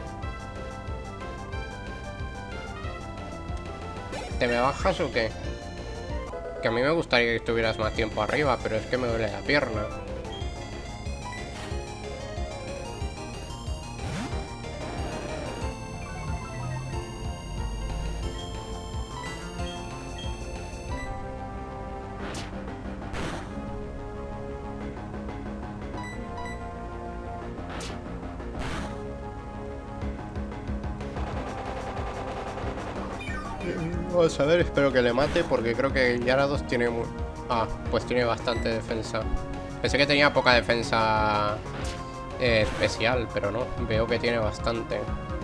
¿Te me bajas o qué? Que a mí me gustaría que estuvieras más tiempo arriba, pero es que me duele la pierna. Vamos a ver, espero que le mate porque creo que Gyarados tiene muy... Ah, pues tiene bastante defensa. Pensé que tenía poca defensa especial, pero no, veo que tiene bastante.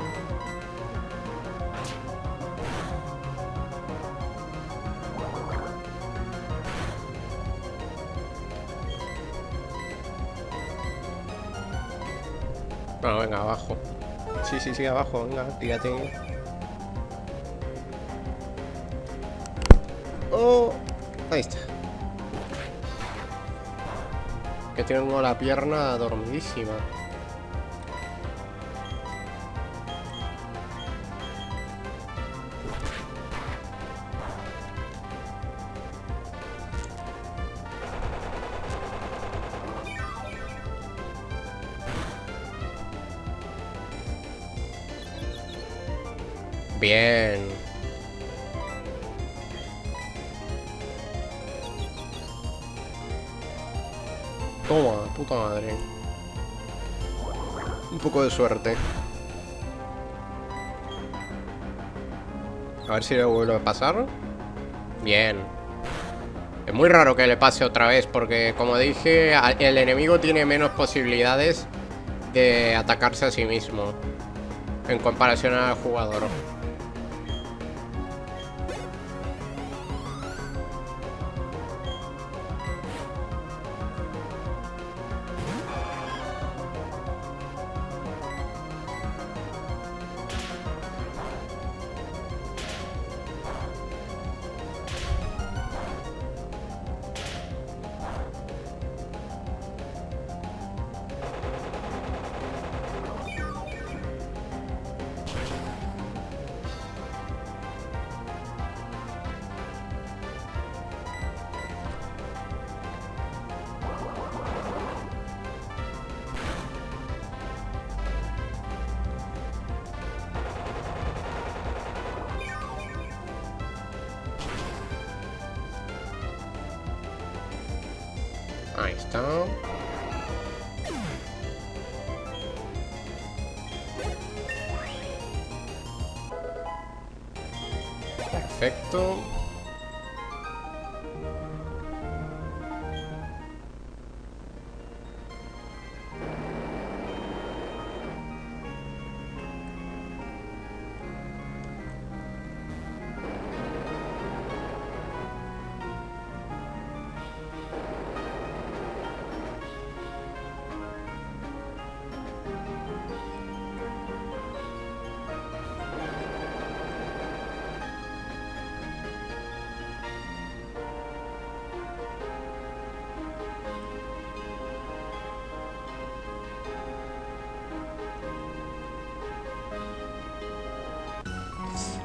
Bueno, venga, abajo. Sí, abajo, venga, tírate. Oh, ahí está. Que tengo la pierna dormidísima. Bien. Toma, puta madre. Un poco de suerte. A ver si le vuelve a pasar. Bien. Es muy raro que le pase otra vez porque, como dije, el enemigo tiene menos posibilidades de atacarse a sí mismo en comparación al jugador. Ahí está. Perfecto.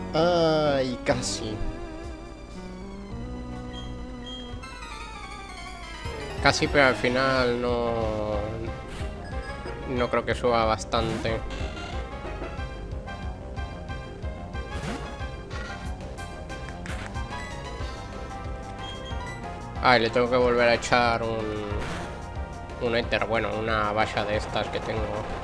Ay, casi. Casi, pero al final no... No creo que suba bastante. Ah, y le tengo que volver a echar un éter, bueno, una valla de estas que tengo.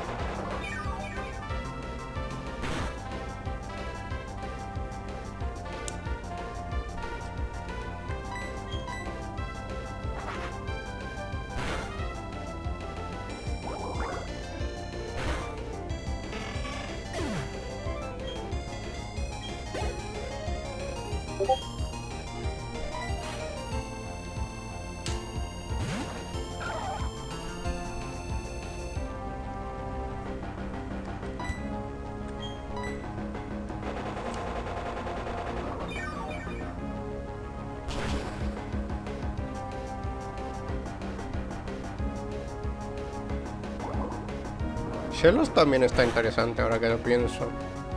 Shellos también está interesante ahora que lo pienso.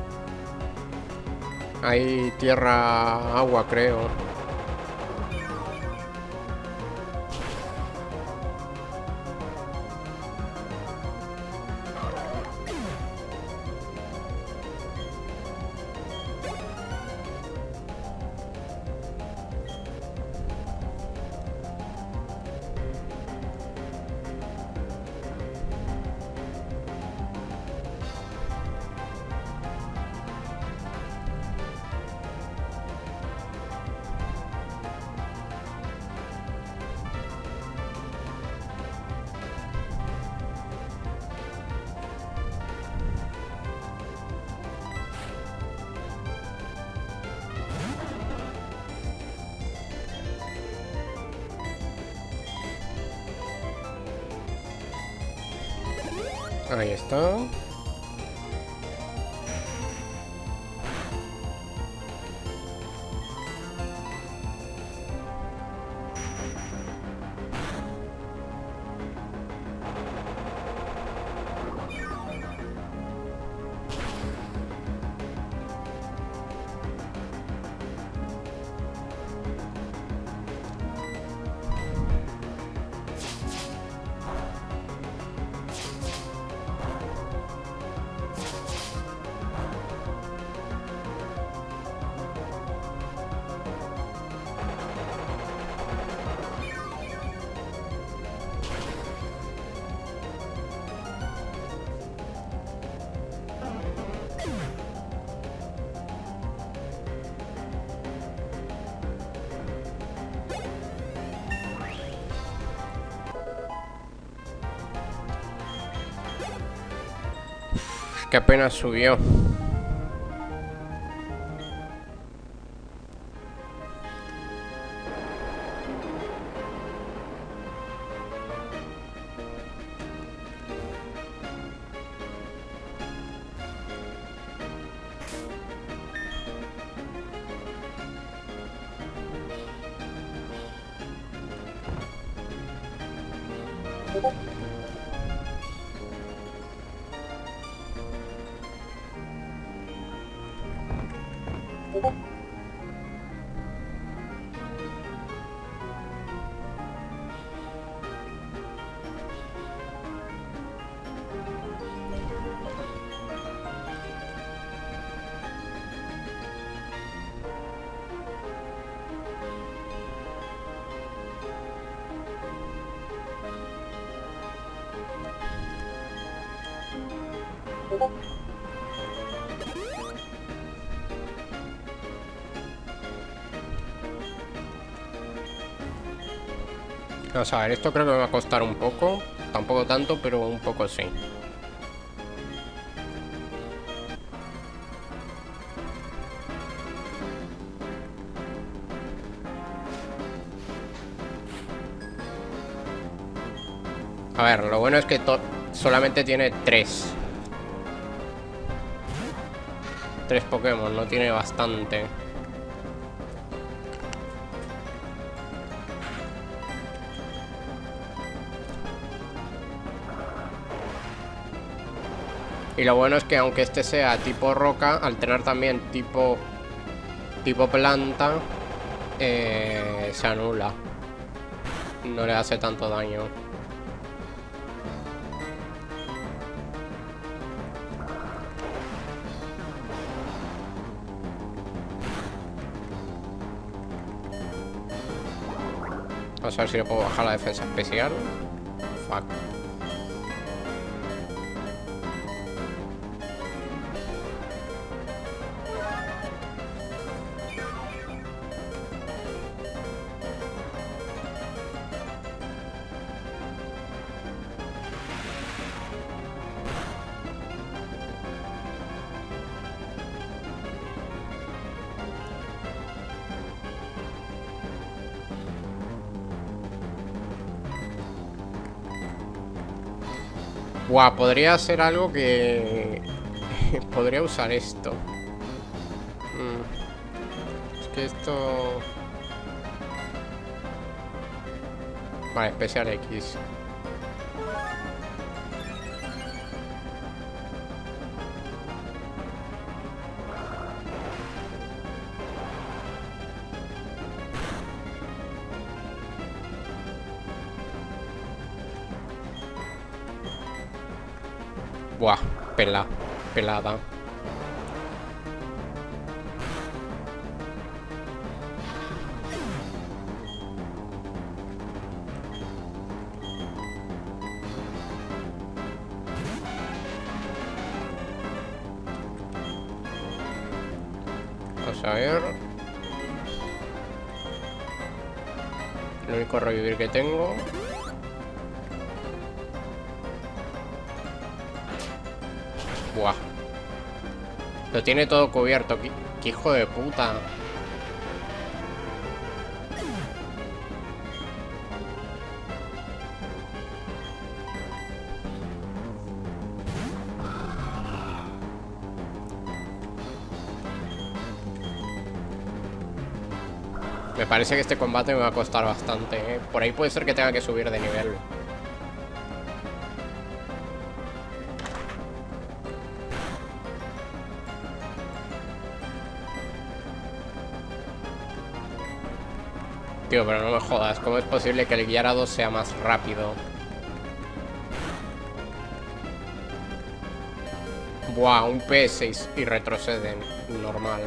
Hay tierra, agua, creo. Ahí está. Que apenas subió. Vamos a ver, esto creo que me va a costar un poco. Tampoco tanto, pero un poco sí. A ver, lo bueno es que solamente tiene tres Pokémon, no tiene bastante. Y lo bueno es que aunque este sea tipo roca, al tener también tipo tipo planta se anula. No le hace tanto daño. Vamos a ver si le puedo bajar la defensa especial. Fuck. Buah, podría hacer algo que... podría usar esto. Es que esto... Vale, especial X. Buah, pelada. Vamos a ver. El único revivir que tengo. Buah. Lo tiene todo cubierto. ¿Qué hijo de puta? Me parece que este combate me va a costar bastante, ¿eh? Por ahí puede ser que tenga que subir de nivel. Tío, pero no me jodas. ¿Cómo es posible que el Gyarados sea más rápido? Buah, un P6 y retroceden. Normal.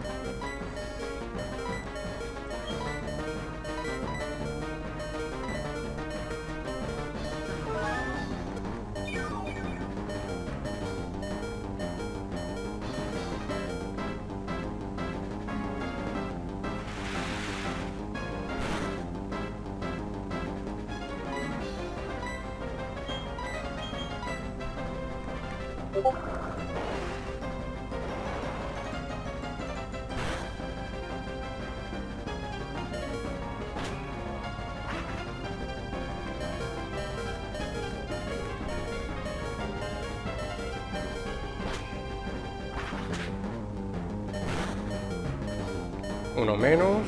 Uno menos.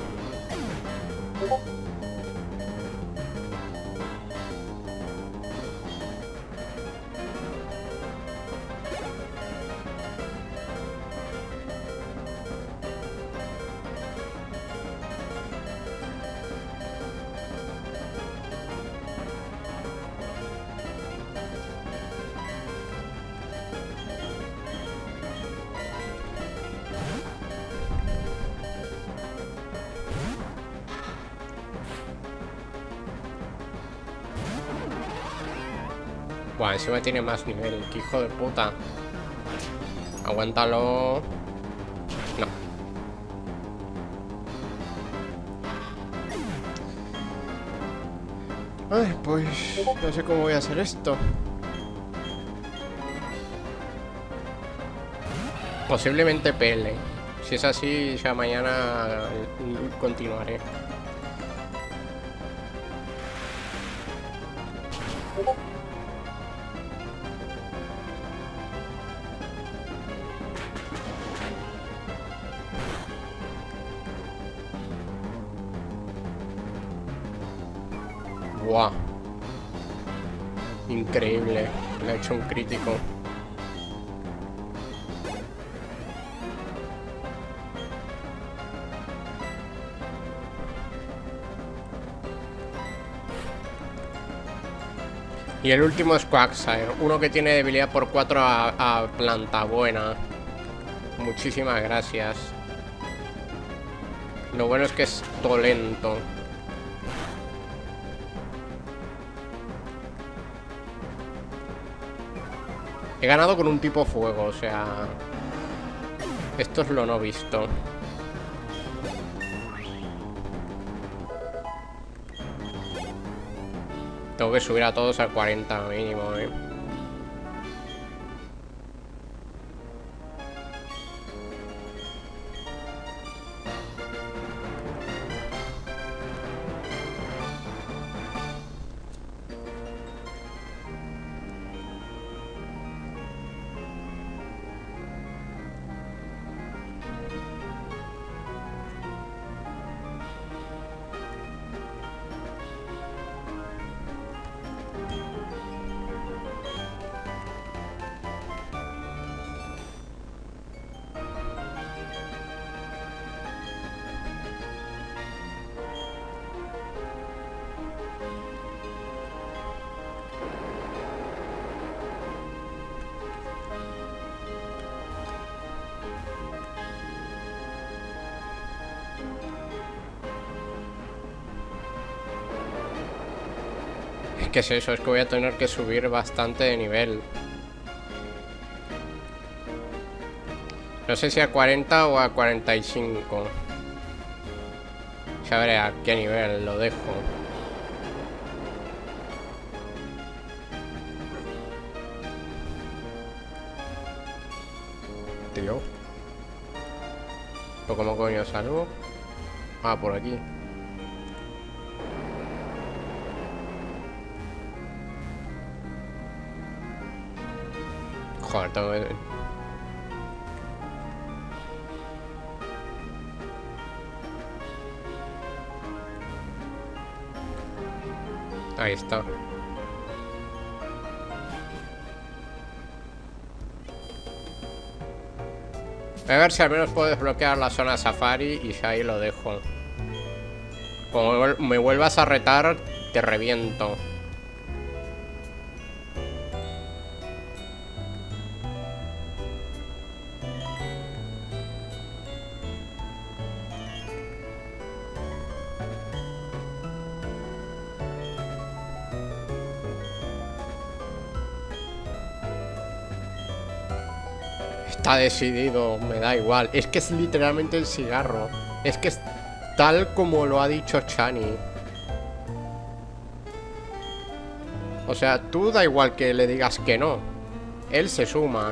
Buah, encima tiene más nivel. ¡Qué hijo de puta! Aguántalo. No. Ay, pues no sé cómo voy a hacer esto. Posiblemente pele. Si es así, ya mañana continuaré. Buah. Increíble. Le ha hecho un crítico. Y el último es Quagsire, uno que tiene debilidad por 4 a planta buena. Muchísimas gracias. Lo bueno es que es todo lento. He ganado con un tipo fuego, o sea... Esto es lo no visto. Tengo que subir a todos al 40 mínimo, ¿Qué es eso? Es que voy a tener que subir bastante de nivel. No sé si a 40 o a 45. Ya veré a qué nivel lo dejo. Tío. ¿O cómo coño salgo? Ah, por aquí. Joder, tengo que... Ahí está. Voy a ver si al menos puedo desbloquear la zona safari y ya ahí lo dejo. Como me vuelvas a retar, te reviento. Está decidido, me da igual. Es que es literalmente el cigarro. Es que es tal como lo ha dicho Chani. O sea, tú da igual que le digas que no. Él se suma.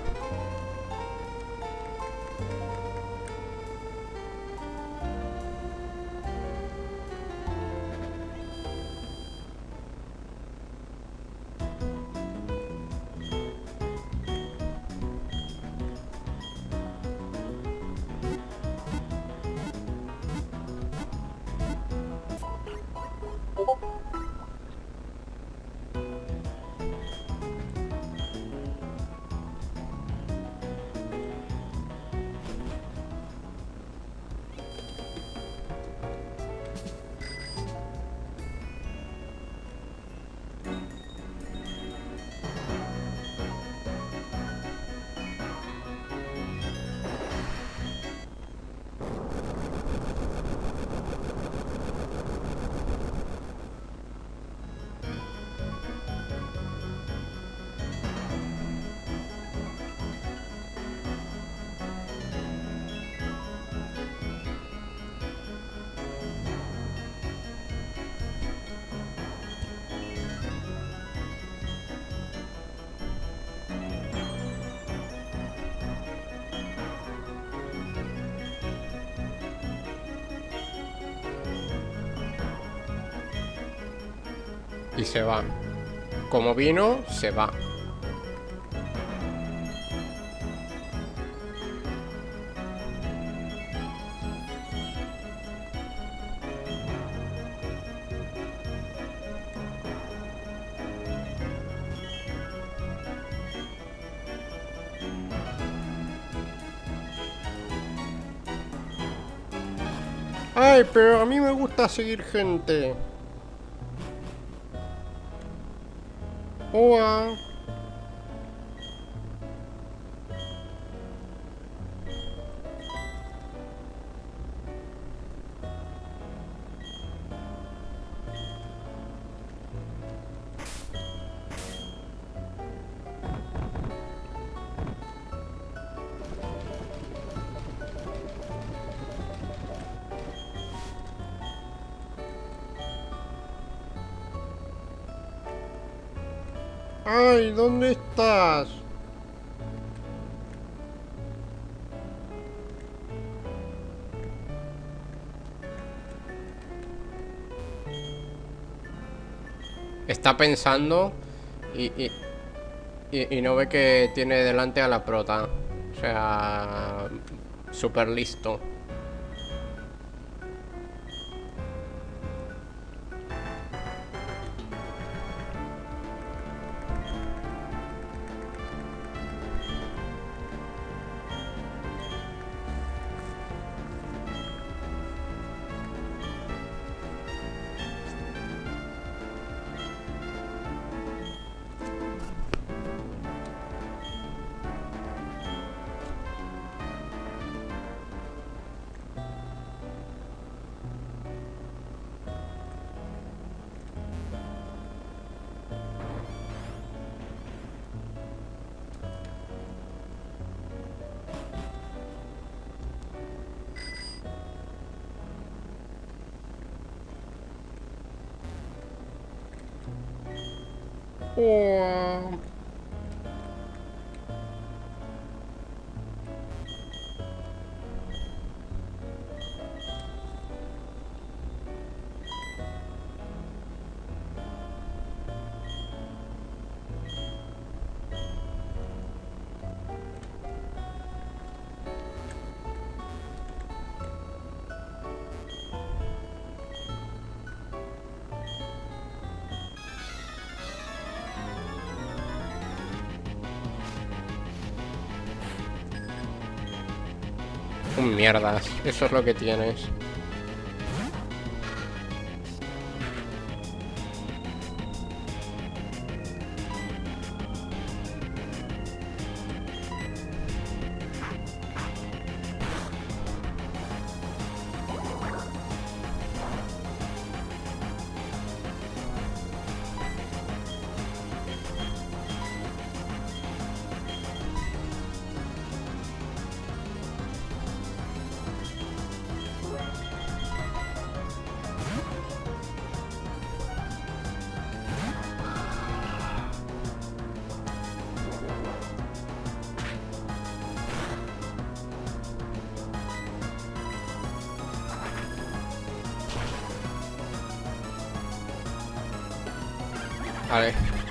Y se va. Como vino, se va. Ay, pero a mí me gusta seguir gente. Ua. ¡Ay! ¿Dónde estás? Está pensando y no ve que tiene delante a la prota. O sea, súper listo. Ua. Un mierdas, eso es lo que tienes. Vale.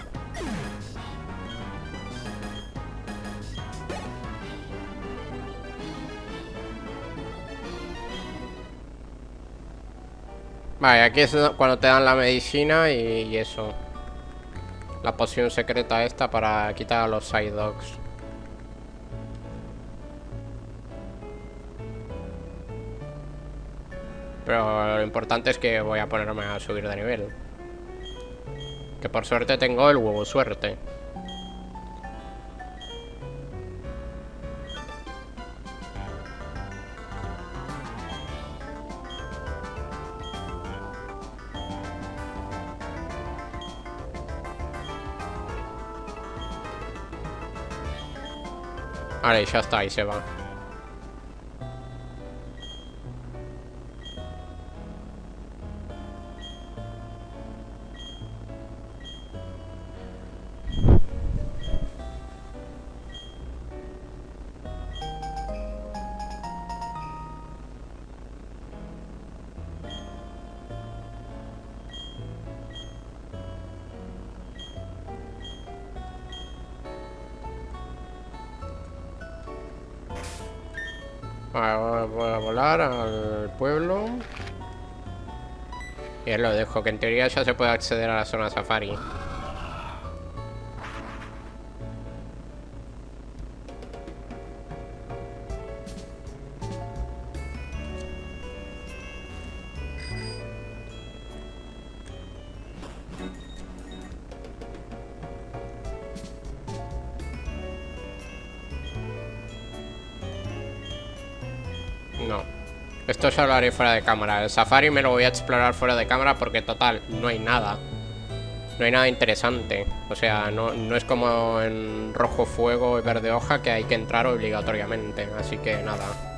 Vale, aquí es cuando te dan la medicina y eso. La poción secreta esta para quitar a los side dogs. Pero lo importante es que voy a ponerme a subir de nivel. Que por suerte tengo el huevo suerte. Vale, ya está, ahí se va. Vale, voy a volar al pueblo. Y ahí lo dejo, que en teoría ya se puede acceder a la zona safari. No. Esto se lo haré fuera de cámara. El safari me lo voy a explorar fuera de cámara porque total, no hay nada. No hay nada interesante. O sea, no es como en rojo fuego y verde hoja que hay que entrar obligatoriamente. Así que nada.